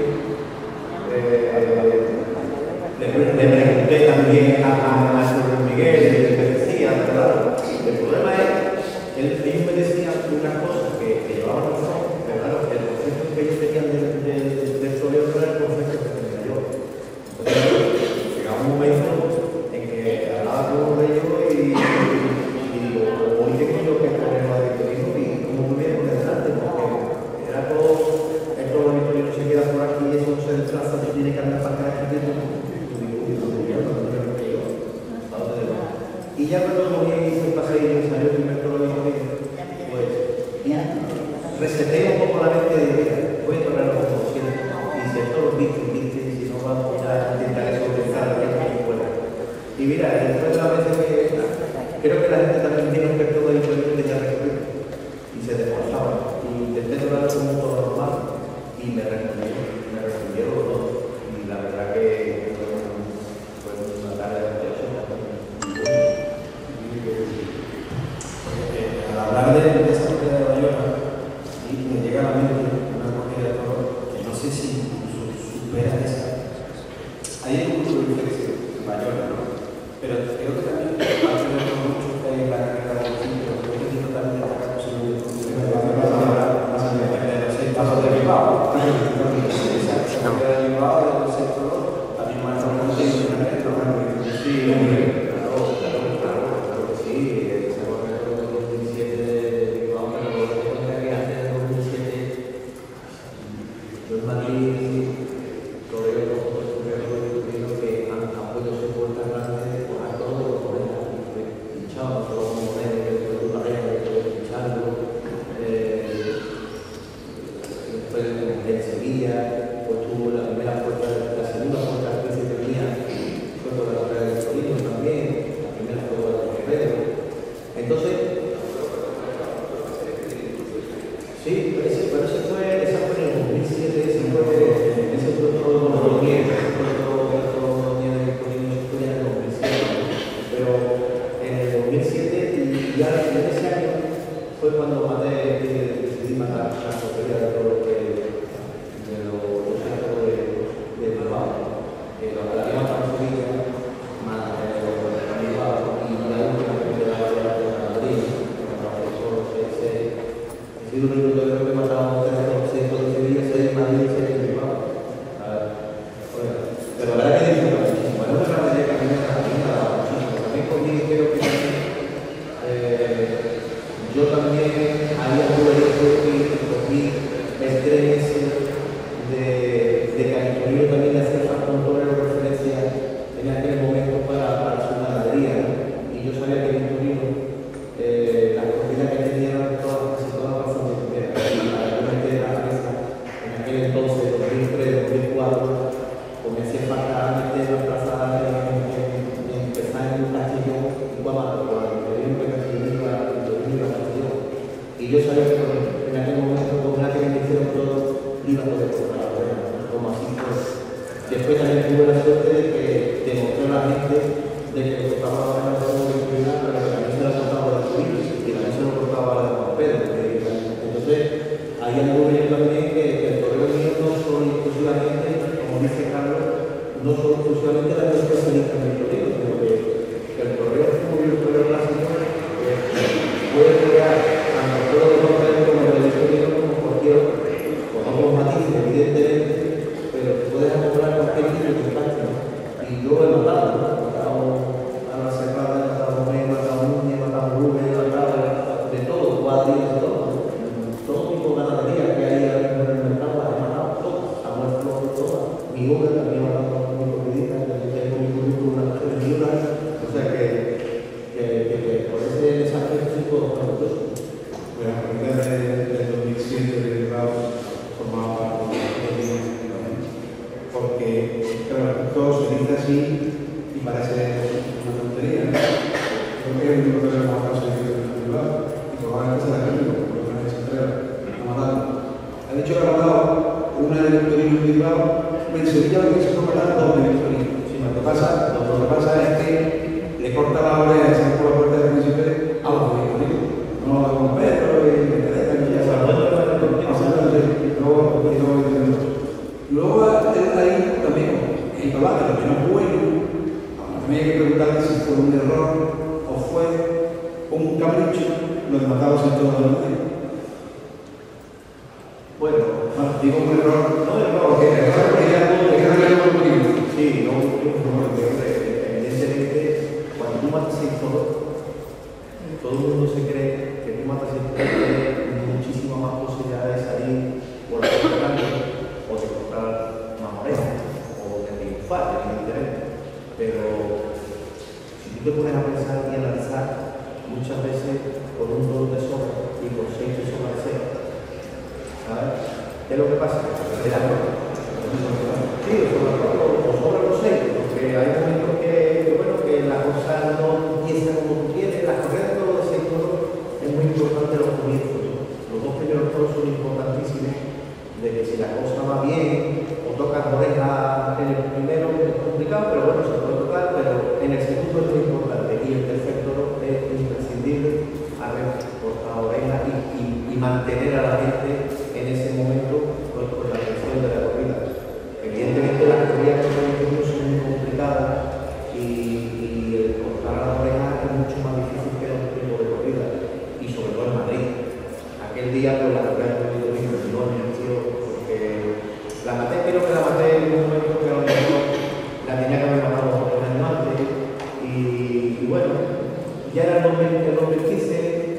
Eh, le, le pregunté también a, a, a San Miguel, y me decía, claro, el problema es que ellos me decían unas cosas que, que llevaban razón, pero claro, el concepto que ellos tenían del de, de, de toreo no era el concepto que tenía yo. Entonces, llegaba un momento en que hablaba con ellos y, y digo, hoy tengo yo que poner a Victorino y cómo me voy a poner delante, porque era todo, el todo de Victorino se queda por aquí y eso se desplaza, se tiene que andar para acá, y y ya cuando cogí el paseillo y salió el primer toro de Victorino, pues ya reseteé un poco la mente de mira, voy a tocarlo como siempre. Y si el toro viste, viste, y si no vamos a intentar eso, pensar la gente que fuera. Y mira, después de las veces que creo que la gente también tiene un aspecto de Victorino que ya respeto y se desforzaba. Y intenté tocarlo como un toro normal y me respondieron, me respondieron los dos. Y la verdad que fue una tarde de reflexión. ya en ese año fue cuando maté, decidí matar la portería de todo lo que de los centros de, de Bilbao, que lo que la había matado en Sevilla, más Bilbao y la última que me daba de Madrid, que me atravesó seis seis. He sido el único que creo que he matado tres seis de Sevilla, seis de Madrid y seis de Bilbao. Pero la verdad que disfruto muchísimo. Es una maravilla que a mí me ha dado muchísimo. También conmigo creo que eh, yo también ahí anduve yo y cogí el tren ese de, de California también de hacer un torero de referencia en aquel momento para, para su ganadería, ¿no? Y yo sabía que en Torino eh, las corridas que tenían todas, casi todas bastante primeras. Y para yo meter la cabeza en aquel entonces, dos mil tres, dos mil cuatro, pues me hacía falta meter la plaza en, en, en empezar en un Castellón y Guamán, cuando me vino que Castellón iba a Castellón. Y yo sabía que en aquel momento, con una que me hicieron todo, iba a poder comprar la buena, como así fue. Después también tuve la suerte de que demostró a la gente de que le tocaba la buena todo de cuidar, pero que también se la tocaba de subir y que también se lo tocaba de Juan Pedro. Entonces, ahí anduve yo también que el torneo mío no solo exclusivamente, como dice Carlos, no solo exclusivamente la especialista en el torneo, sino que, que el torneo como el torneo clásico eh, puede crear tanto todo de papel como el torneo como cualquier otro, con otros matices, evidentemente, pero te puedes acoplar cualquier tipo de impacto. Y yo he matado, ¿no? He matado a la cerrada, he matado a Romeo, he matado a Núñez, he matado a Rubén, he matado de todo, cuadrillas, de todo. Todo tipo de ganadería que hay ahora mismo en el mercado, las he matado todas, a muerto todas. Mi obra también ha matado mi corridita, que tengo mi currículum, una mujer de una, o sea que, que, que, que por ese desafío sí puedo maravilloso. Pues a partir del dos mil siete de Bilbao formaba parte de la también, porque claro, todo se dice así y parece una tontería, ¿no? Creo que es el único que le hemos pasado en Bilbao y probablemente se la cambio, porque no es entrega, ha matado. Ha dicho que ha matado una de los Torino en Bilbao, en Sevilla lo que se puede matar dos de los Torino. Lo que pasa, lo que pasa es que le corta la oreja y por la puerta del príncipe a los Torino. No lo con Pedro y me quedé aquí ya sabes. Luego ahí también el combate también es bueno. También hay que preguntarle si fue un error o fue un capricho lo de matar a los centros de la mujer. Bueno, Bueno, digo un error, no error, porque el error es algo muy importante. sí, no, evidentemente, cuando tú matas seis toros, todo el mundo se cree que tú matas seis toros, tienes muchísimas más posibilidades de salir por la puerta o de comprar más orejas, o de triunfar, evidentemente. Pero si tú te pones a pensar y analizar, muchas veces con un toro de sobra y con seis de sobra de cero, ¿sabes? ¿Qué es lo que pasa? Que la sí, o sobra los seis, porque hay momentos que, que, bueno, que la cosa no empieza como tú quieres. Las corridas de toros de seis toros es muy importante los comienzos, ¿no? Los dos primeros toros son importantísimos, de que si la cosa va bien o tocas oreja en el primero es complicado, pero bueno, se puede tocar, pero en el segundo es muy importante y el tercer toro es imprescindible a ver, cortar oreja y, y, y mantener a la gente en ese momento con, con la atención de la corrida. Evidentemente las corridas que son muy complicadas y, y el cortar a la oreja es mucho más difícil que otro tipo de corrida, y sobre todo en Madrid. Aquel día pues la corrida que me dio no me tío, porque la maté, creo que la maté en un momento que a lo mejor la tenía que haber matado un año antes, y, y bueno, ya era el dos mil quince,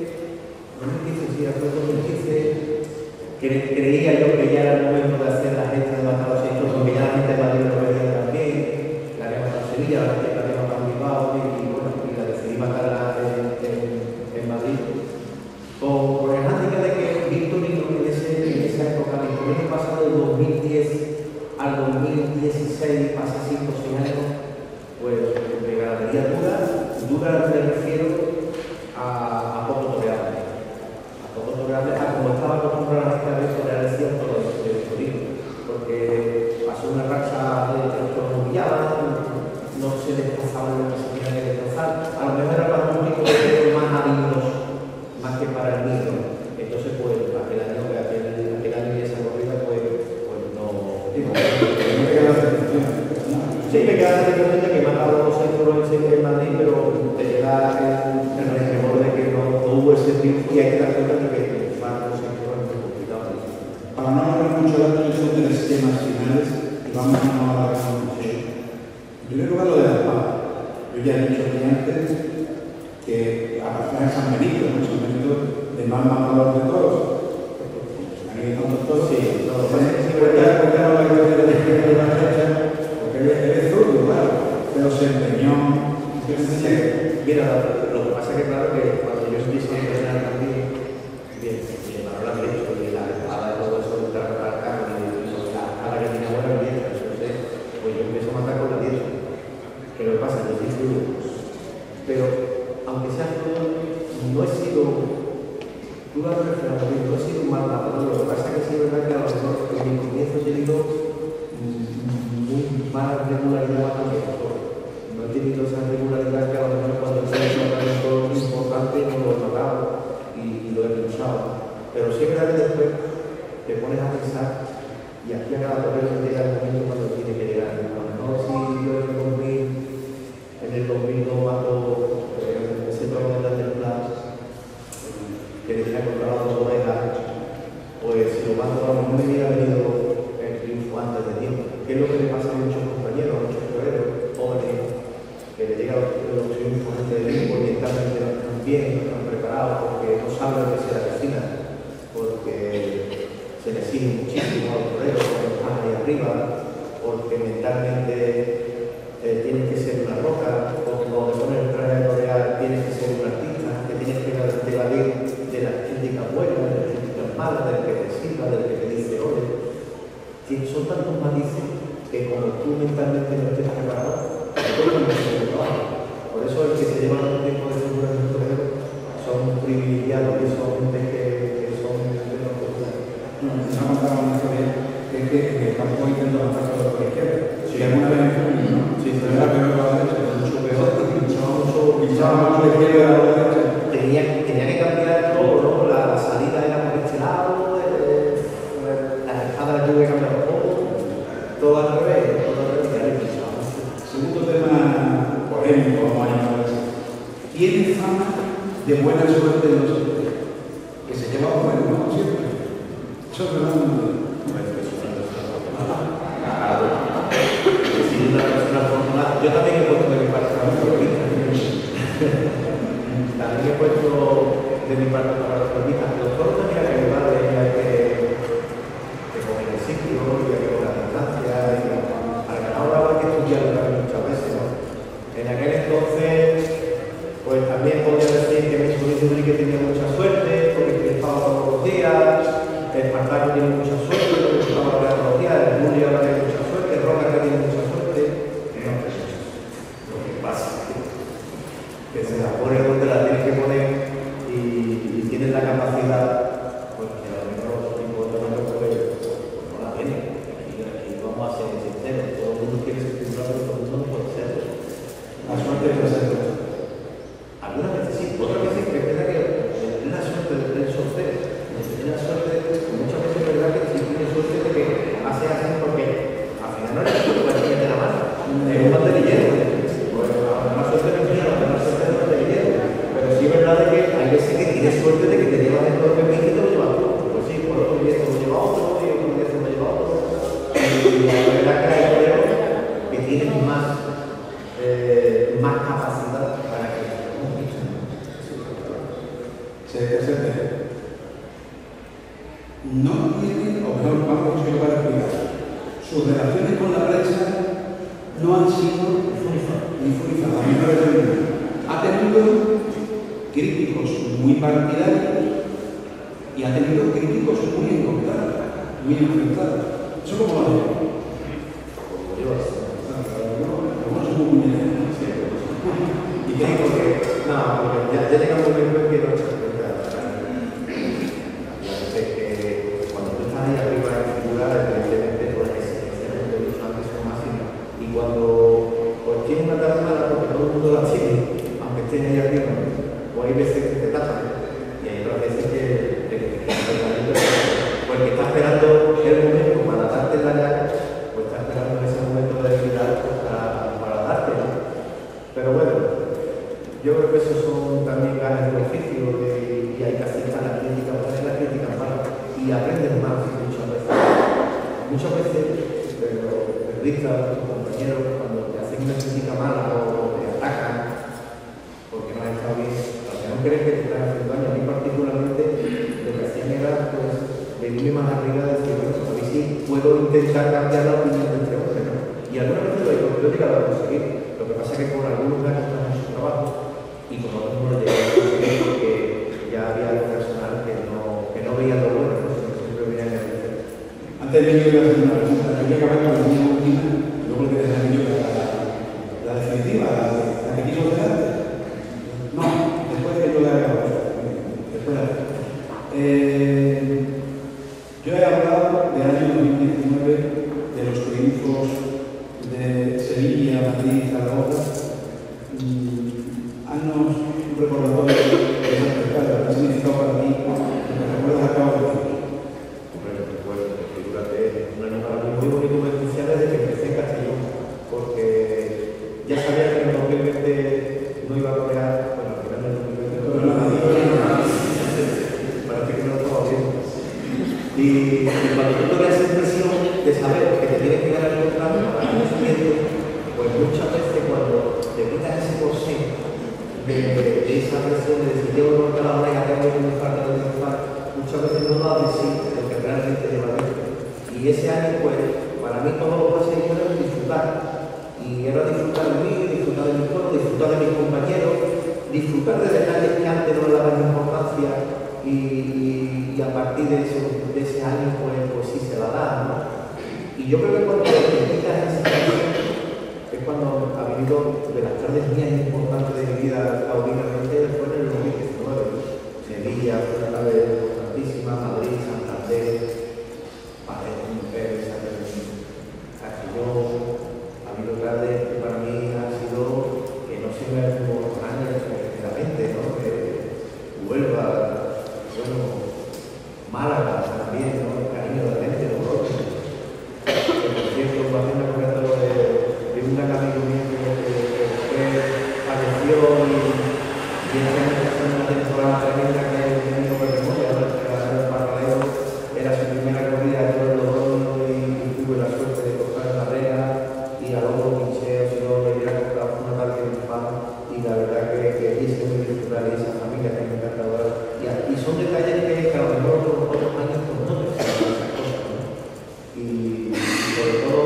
sí, era el dos mil quince, que creía yo que ya era el momento de hacer la gesta de matar a los seis toros, porque ya la gente de Madrid lo veía también, la había matado en Sevilla, la había matado en Bilbao, y, y bueno, y la decidí matarla en, en, en Madrid. Con, con el handicap de que Victorino en, ese, en esa época, Victorino pasa del dos mil diez al dos mil dieciséis, pasa cinco o seis años, pues de ganadería dura, dura me refiero a, a poco toreable. A poco toreable, a como estaba acostumbrado a esta vez torear el cierto de Victorino, porque pasó una racha de los toros humilladas, no se desplazaban lo que se tenía que desplazar, a lo mejor era para un único de más hábiles Sí, me queda la sensación de que me han dado dos euros en Madrid, pero te queda el, el resquemor de que no, no hubo ese triunfo y hay que dar cuenta de que triunfar dos euros es muy complicado. Para no hablar mucho de datos, son tres temas finales y vamos a hablar de mucho. En primer lugar, lo de la paz. Yo ya he dicho aquí antes que a partir de San Benito, en San Benito, el más matador de todos. Aquí estamos todos. Sí, todos. Si cuenta, cuenta la historia de la izquierda y la derecha, porque él es zurdo, claro, pero se empeñó. Mira, lo que pasa es que, claro, que cuando yo empiezo a entrenar también, bien, bien, ahora lo he hecho, y la espada de todo eso, de estar para acá, y la espada que tiene buena dieta, entonces, pues yo empiezo a matar con la dieta. ¿Qué lo que pasa? Yo soy zurdo. Pero, aunque sea zurdo, no he sido, tú lo has reflejado bien, no he sido un mal matador. Lo que pasa es que sí es verdad que a lo mejor en mi comienzo he tenido muy mala regularidad también. No he tenido esa regularidad que a lo mejor cuando estoy en un momento importante no lo he tocado y, y lo he luchado. Pero sí es verdad que después te pones a pensar y aquí a cada torero llega el momento cuando tiene que llegar. A lo mejor si yo en el dos mil, en el dos mil no mato eh, ese toro del plan que le tenía controlado dos ovejas, pues si lo mato a lo mejor me hubiera venido el triunfo antes de tiempo. ¿Qué es lo que le pasa a muchos compañeros, a muchos toreros jóvenes? Que le llegan los, los triunfos antes del tiempo y mentalmente no están bien, no están preparados, porque no saben lo que se la vecina, porque se les exige muchísimo a los toreros cuando están ahí arriba, porque mentalmente eh, tienen que ser una roca, o cuando te ponen el traje de torear tienes que ser un artista, que tienes que evadir de las críticas buenas, de las críticas malas, del que te sirva, del que te dice oye. Son tantos matices que como tú mentalmente no estés preparado, por eso el que se lleva tanto tiempo de figura en el torero son privilegiados y son gente que, que son de los populares. No, nos ha contado una historia que es que en el campo intento lanzar solo por la izquierda. Si alguna vez ¿no? Sí, pero era peor por la derecha, mucho peor, pinchaba mucho, pinchaba más la izquierda que la derecha. Tenía, tenía que cambiar todo, ¿no? La, la salida era por este lado, eh, la espada la tuve que cambiar un poco, todo al revés, todo al revés, y ahí pinchaba mucho. Segundo tema polémico, vamos a llamarlo así. Tiene fama de buena suerte de los hombres, que se lleva por el mundo siempre. Eso es verdad. Si una persona afortunada, yo también he puesto de mi parte para los turistas. También he puesto de mi parte para los turistas. Los toros también hay que ayudar, hay que, que coger el sitio, y hay que coger la distancia, y al ganador hay que estudiar también muchas veces, ¿no? En aquel entonces, pues también podría decir que mi sobrino que tenía mucha suerte, porque triunfaba todos los días, el Espartaco tiene mucha suerte, porque triunfaba todos los días, el Julio ahora tiene mucha suerte, el Roca que tiene mucha suerte. No, lo que pasa es que se la pone donde la tienes que poner y, y tienes la capacidad, pues que a lo mejor otro tipo de torneo pues, no la tiene. Y, y vamos a ser sinceros, todo el mundo quiere ser titular, pero todo el mundo no puede ser. La suerte es presente. Algunas veces sí, otras veces que es verdad que es la suerte del sorteo. Es la suerte, muchas veces es verdad que si tienes suerte de que hace así porque al final no es la suerte que te la mano, es un mantenillero. Pues la más suerte no es mía, la más suerte es un mantenillero. Pero sí es verdad de que hay veces que tienes suerte de que te llevas dentro del pepín y te lo llevas tú. Pues sí, por otro día te lo lleva otro, y otro día te lo lleva otro. Y la verdad que hay toreros que tienen más, eh, más capacidad para que Se se no tiene, o mejor, vamos yo para explicar, sus relaciones con la prensa no han sido ni furizadas, a mí me parece. Ha tenido críticos muy partidarios y ha tenido críticos muy encontrados, muy enfrentados. ¿Eso cómo lo veo? como yo así. No somos muy bien. ¿Y qué digo? Que, no, porque ya, ya llega un momento en que no se cuenta. Que cuando tú estás ahí arriba en figura, evidentemente, pues es excelente, mucho antes o máximo. Y cuando pues, tienes una tarea porque todo el mundo la tiene, aunque estés ahí arriba, pues hay veces que te tapan y hay otras veces que te pues que está esperando el momento para darte la llaga, pues está esperando ese momento de debilidad para eso son también ganas del oficio de, y hay que aceptar la crítica buena y la crítica mala y aprendes más muchas veces. Muchas veces los periodistas, tus compañeros, cuando te hacen una crítica mala o te atacan porque no has estado bien, aunque no crees que te están haciendo daño, a mí particularmente lo que hacían era pues venirme más arriba de decir, bueno, a mí sí puedo intentar cambiar la opinión de este hombre, ¿no? Y algunas veces lo he llegado a conseguir. Lo que pasa es que con algunos me ha costado mucho trabajo y como otros no lo llegué a conseguir porque ya había algo personal que no, que no veía lo bueno, ¿no? Sino que siempre veía en el defecto. Antes de venir a hacer una pregunta, quería acabar con la línea última, luego le quería hacer yo la, la definitiva, la, la que quiso hacer antes. No, después que yo la haga otra. Después la eh, yo he hablado del año dos mil diecinueve, de los triunfos de Sevilla, Madrid, Zaragoza. Mm, haznos un recordatorio de esas pescadas, ¿qué ha significado para ti? ¿Qué recuerdas a cabo de ti? Hombre, lo recuerdo, porque durante un año para mí muy bonito, muy especial desde que empecé en Castellón, porque ya sabía que en el dos mil veinte no iba a torear, bueno, al final del dos mil veinte no iba a torear, parece que no lo estaba viendo. Y, y cuando tú toreas esa impresión de saber que te tienes que dar el contrato para el año siguiente, pues muchas veces cuando te quitas ese corsé de, de esa presión de decir llevo por cada hora y acabo de triunfar, de triunfar, muchas veces no lo haces sí lo que realmente lleva dentro. Y ese año, pues, para mí todo lo que se era disfrutar. Y era disfrutar de mí, disfrutar de mi pueblo, disfrutar de mis compañeros, disfrutar de detalles que antes no le daban importancia y, y, y a partir de, eso, de ese año, pues, pues sí se la da, ¿no? Y yo creo que cuando te quitas esa situación es cuando ha venido de las tardes mías importantes de mi vida taurina-mente después del dos mil diecinueve. Sevilla fue una tarde importantísima, Madrid, Santander, Pérez, Castellón. Ha habido tardes que para mí han sido que no se me borran en la mente, ¿no? Que Huelva, bueno, Málaga también, ¿no? El cariño de la gente, los brotes. Por cierto, me hace un recordatorio de, de un gran amigo mío que, que, que falleció y, y en una temporada tremenda que he tenido por memoria, el paralelo era su primera corrida de todo el Logroño y tuve la suerte de cortar la carrera y a luego pinché, si no le hubiera cortado una tarde de un pan y la verdad que, que hice muy disfrutar de esa familia que me encanta ahora. Y, y son detalles que, que a lo mejor los otros años pues, no te esas cosas, ¿no? Y, y sobre todo,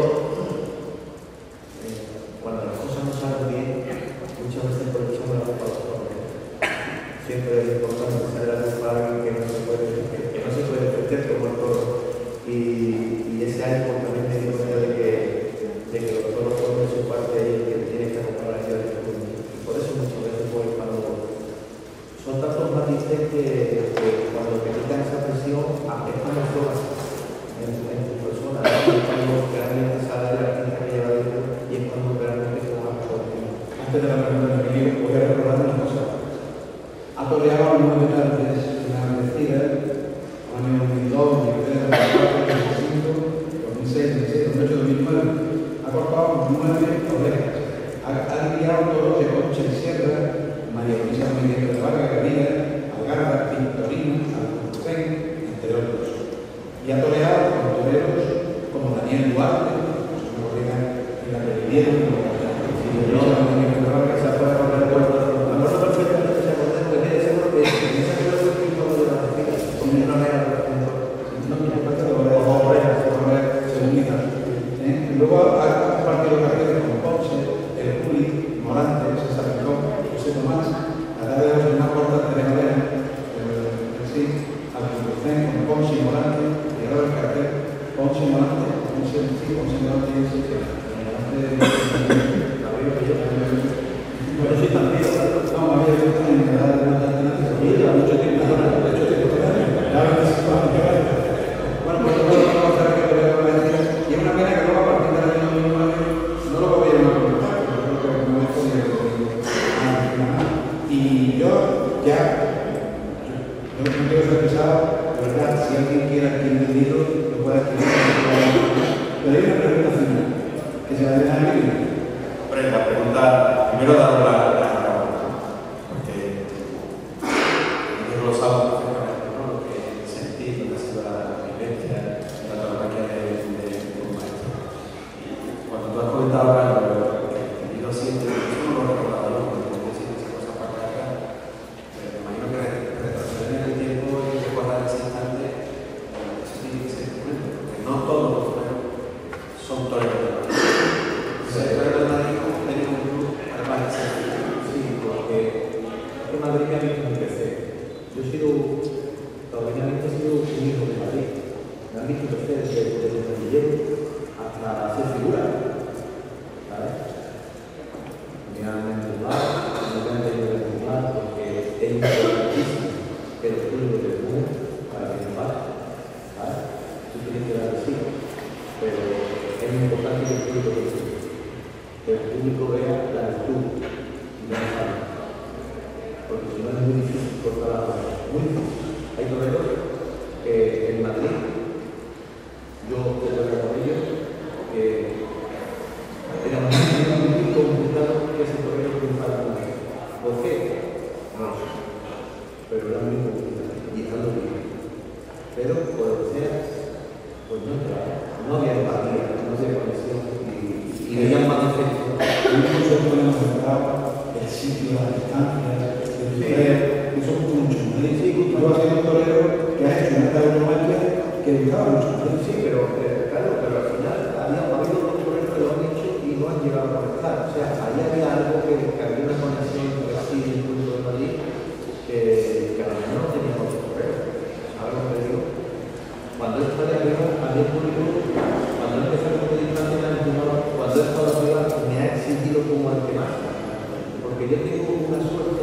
eh, cuando las cosas no salen bien, muchas veces por echamos la culpa a los otros. Siempre es importante saber a culpa a alguien que no se puede, que, que no se puede defender como el toro. Y, y ese año pues, también me di cuenta de que, de que los toros ponen su parte y que tienen que acompañar a la vida. Y por eso muchas veces pues, cuando son tantos matices que, que cuando te quitan esa presión, afectan las cosas en, en tu persona. Es cuando realmente sale de la crítica que lleva dentro y es cuando realmente se va a por ti. Antes de la pregunta de Miguel, voy a recordar una cosa. Ha toreado nueve tardes una vestida, año dos mil dos, dos mil tres, dos mil cuatro, dos mil cinco, dos mil seis, dos mil siete, dos mil ocho, dos mil nueve. Ha cortado nueve orejas. Ha, ha guiado toros de Concha y Sierra, María Luisa Miguel de Vargas, Garriga, Algarra, Victorino, Alconcén, entre otros. Y ha toreado con toreros como Daniel Duarte, una corrida en la que vivieron, como la Miguel de Vargas, esa fue la recuerdo. Me acuerdo perfectamente, se acordé porque me seguro que en esa que lo fue el tipo de la vecina, con una manera de no me acuerdo de las orejas, según mi caso. Luego ha compartido carreras con Ponce, el Juli, Morante, César Picón, José Tomás, la tarde de una corta de Morena, sí, Alconcén, con Ponce y Morante, y ahora el cartel Ponce y Morante, Ponce sí, Ponce y Morante y sí, Pero sí también, ¿verdad? no, a mí me gusta en la edad de la alternativa, mucho tiempo, mucho tiempo, bueno, pues no lo vamos a hacer que lo voy a decir, y es una pena que luego a partir del año dos mil nueve no lo volvieron a comentar, pero creo que no es posible. Y yo ya, yo no quiero ser pesado, de verdad, si alguien quiere adquirir el libro, lo puede adquirir. Pero hay una pregunta final, que se la deja a mí. Hombre, la pregunta, primero daros la enhorabuena, porque Madrid me ha visto crecer. Yo he sido, paulatinamente he sido un hijo de Madrid. Me han visto crecer desde, desde el semillero hasta ser figura. ¿Sabes? Me han empujado, me han tenido que empujar porque es importantísimo que los públicos te empujen para que no pase. ¿Sabes? Tú tienes que dar de sí, pero es muy importante que el público te empuje. Que el público vea la virtud y no la falta. Porque si no es muy difícil cortar la cosa. Muy difícil. Hay toreros que en Madrid, yo te lo con ellos, que era muy, muy, muy complicado que ese torero triunfara con él. ¿Por qué? No lo sé. Pero era muy complicado. Y estando bien. Pero, por lo que sea, pues no entraba. No había empatía, no había conexión. Y, y veían más defectos. Nosotros hemos entrado el sitio, la distancia, el torero, eso gusta mucho. Sí, tú has sido un torero que ha hecho una tauromaquia que gustaba mucho. Sí, pero eh, claro, pero al final había habido otros toreros que lo han hecho y no han llegado a conectar. O sea, ahí había algo que, que había una conexión entre así y el público de Madrid que, que a lo mejor no teníamos otros toreros. ¿Sabes lo que digo? Cuando él estaba arriba, había un público, cuando él empezó a competir nacional, cuando él estaba arriba, me ha exigido como al que más. Porque yo tengo una suerte,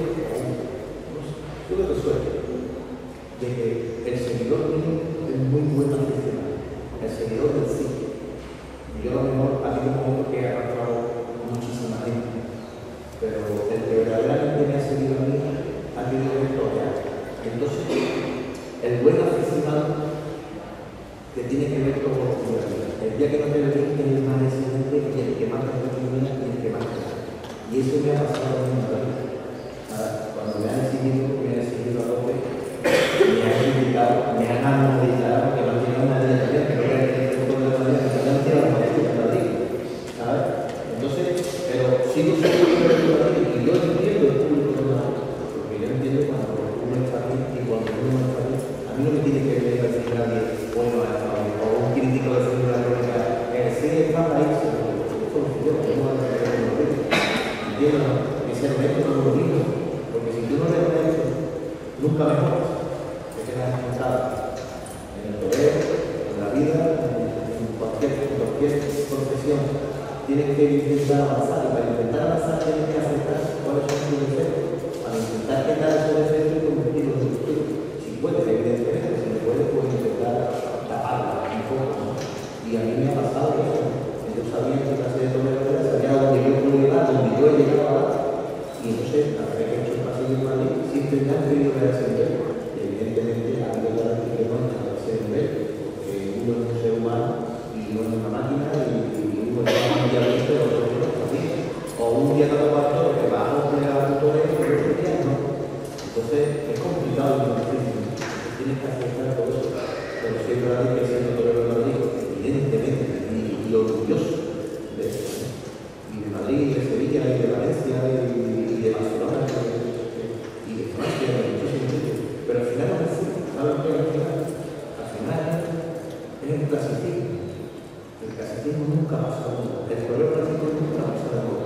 no sé, yo creo que suerte, de que el seguidor mío es muy buen aficionado, el seguidor del sitio. Y yo a lo mejor ha habido un momento que he arrastrado muchísima gente, pero el que verdaderamente me ha seguido a mí ha tenido que torear. Entonces, el buen aficionado que tiene que ver con la vida. El día que no te lo digo, es el más excelente y el que más te termina y el que más te da. Y eso me ha pasado en mi vida. Cuando me han exigido, me han exigido a tope, me han criticado, me han analizado, que no tiene una idea de que no voy a tener un poco de manera, que no han tirado por esto, te lo digo. ¿Sabes? Entonces, pero sigo siendo un público de Madrid y yo entiendo el público de Madrid, porque yo entiendo cuando uno está aquí y cuando uno no está aquí. A mí no me tiene que venir a decir nadie, bueno, o un crítico de censura crónica, el C está ahí, se lo yo, no va a tener que lo digo. Entiendo, ese elemento no lo digo, porque si tú no le das esto, nunca mejoras. Te quedas estancado en el toreo, en la vida, en cualquier, en cualquier profesión. Tienes que intentar avanzar, y para intentar avanzar tienes que aceptar cuáles son tus defectos, para intentar quitar esos defectos y convertirlos en virtud. Si puedes, evidentemente, si no puedes, puedes intentar taparla un poco, ¿no? Y a mí me ha pasado eso. Yo sabía que la serie de toreros sabía dónde yo pude llegar, donde yo he llegado a dar. Y entonces, a través que he hecho el pasillo en Madrid, siempre me han querido ver a ese nivel. Y evidentemente, ha habido la que no está a ese nivel, porque uno es un ser humano y uno es una máquina y uno es un día visto y otro no está bien. O un día te toca todo que va a obligar a un torero y otro día no. Entonces, es complicado y difícil. Tienes que aceptar todo eso. Pero siempre hay que ser un torero de Madrid, evidentemente, y, y orgulloso de eso. Y de Madrid, y de Sevilla, y de Valencia, y, y de Barcelona, y de Francia, y de muchísimos sitios. Pero al final no es así. ¿Sabes qué es al final? Al final es el clasicismo. El clasicismo nunca pasa de moda. El torero clásico nunca pasa de moda.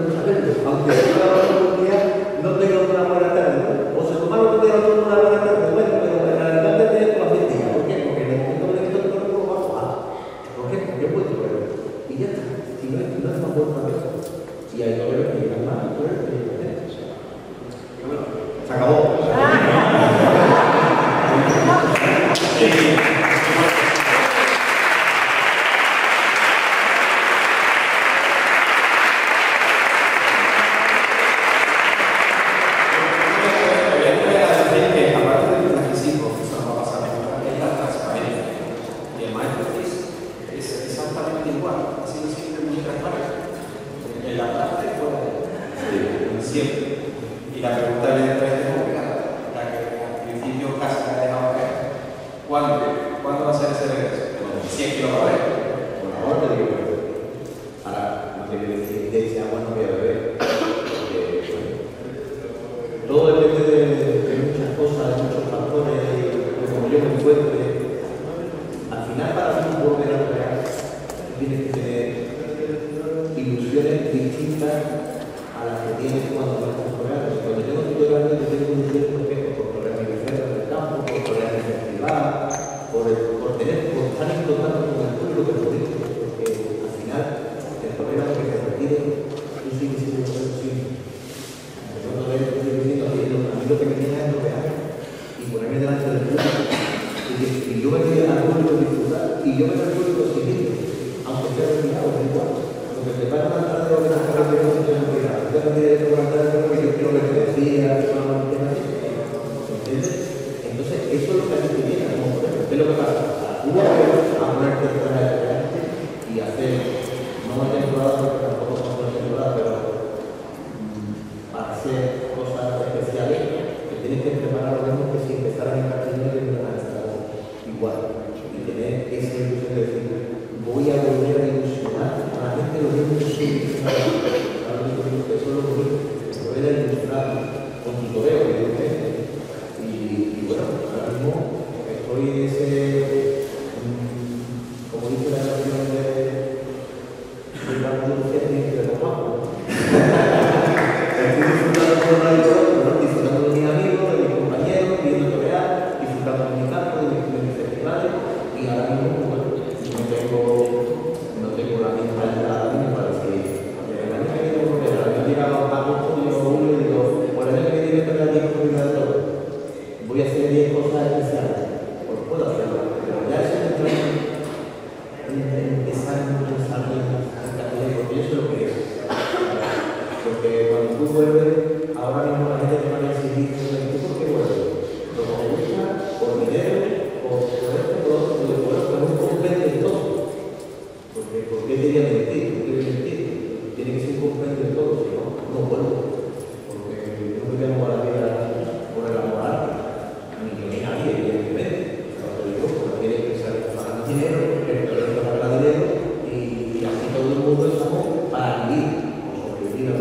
Aunque no tenga una buena tarde, o se tomaron un día, una buena tarde, no es, no es una puerta de oro. Y hay toreros que llegan más, toreros que llegan menos. Y bueno, se acabó. Y la pregunta evidentemente es complicada, la que al principio casi me ha dejado caer. ¿Cuándo? ¿Cuándo va a ser ese regreso? Si es que lo va a haber. Por favor, te digo. Ahora, no te quiero decir de ese agua no voy a beber. Todo depende de, de muchas cosas, de muchos factores, de cómo yo me encuentre. Al final, para mí, volver a crear, tienes que tener ilusiones distintas a las que tienes cuando vas a correr. Cuando yo no estoy hablando, yo tengo ilusiones porque por correr mi becerra del campo, por correr mi festival, por, por tener, por estar en contacto con el público que lo digo, porque al final, el problema es que se retire, tú sigues siendo un corredor siempre. Yo no veo que estoy diciendo, a mí lo que me viene es lo que hago y ponerme delante del público. Y, y yo me voy al público a disfrutar y yo me voy al público siguiente, aunque sea retirado, da igual. Porque te van a mandar de una carrera de no se han cuidado. Yo también he de mandar de que yo quiero que te decía, que no me entiendes. ¿Entiendes? Entonces, eso es lo que a ti te viene, como por ejemplo, ¿qué es lo que pasa? Tú vas a ponerte detrás de la y hacer, no una temporada, porque tampoco son una temporada, pero mmm, para hacer cosas especiales, que tienes que preparar lo mismo que si empezaras en cartelera y no estar igual. Y tener esa ilusión de decir, voy a volver a ilusionar a la gente, lo mismo que soy ilusionado. Eso es lo que volver a ilusionar con tu toreo, evidentemente. Y, y bueno, ahora mismo estoy en ese, mmm, como dice la canción de de la Andalucía, tiene que ver con Paco. Estoy disfrutando por la historia, disfrutando de mis amigos, de mis compañeros, viendo torear, disfrutando de mi campo, de mis, de mis festivales, y ahora mismo, bueno, no tengo, no tengo la misma edad para decir, el año que viene volver, el año que viene a agosto, yo uno y digo, por el año que viene voy a tener diez comunidades de todo. Voy a hacer diez cosas especiales, pues puedo hacerlo, pero ya eso me trae empezar a pensar en cartelera, porque eso es lo que es. Porque cuando tú vuelves, ahora mismo la gente te va a decir, ¿tú por qué vuelves? ¿Lo que me gusta? ¿Por dinero? ¿Por esto? ¿Por esto? ¿Por un compendio de todo? Porque ¿por qué quería mentir? ¿Por qué quería mentir? Tiene que ser un compendio de todo, si no, no vuelvo. Porque yo no me llamo a la vida por el amor al arte, ni yo ni nadie, evidentemente. Lo digo, porque tiene que ser para más dinero, pero tiene que pagar dinero y, y así todo el mundo estamos para vivir. Y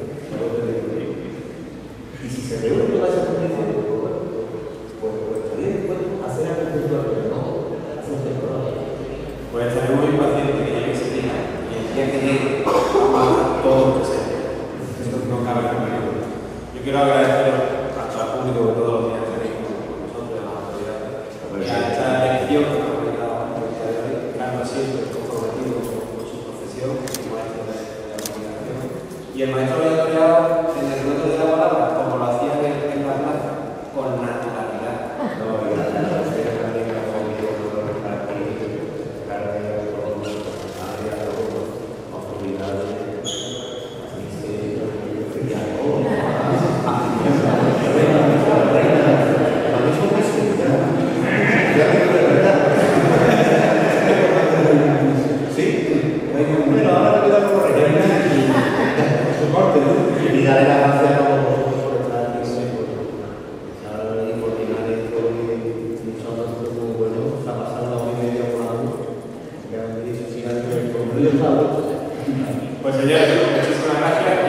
si se reúne toda esa condición, pues estaría dispuesto a hacer agricultura, pero no hacer temporada. Pues estaremos impacientes que llegue ese día y el día que llegue vamos a todo lo que sea. Esto no cabe en el mundo. Yo quiero agradecer al público de todos los días que tenéis con nosotros, a las autoridades, y a esta elección que nos ha brindado la autoridad de hoy, que han siempre comprometido con su profesión, como maestro de la comunicación. Y el maestro había toreado en el dueto de la palabra, como lo hacía en, en la plaza, con naturalidad. No, y la verdad es que también la familia no está aquí, claro, que a todos los funcionarios, a todos los autoridades, así que ya todo, a mí me parece que reina, la reina, a mí son mis ya, ya digo de verdad. Sí, bueno, ahora me queda como reina y soporte, ¿no? Y darle las gracias a vosotros por estar aquí hoy, por coordinar esto y muchos otros muy buenos. Se ha pasado una hora y media volando, que han dicho, si alguien por medio estado. Pues señores, muchísimas gracias.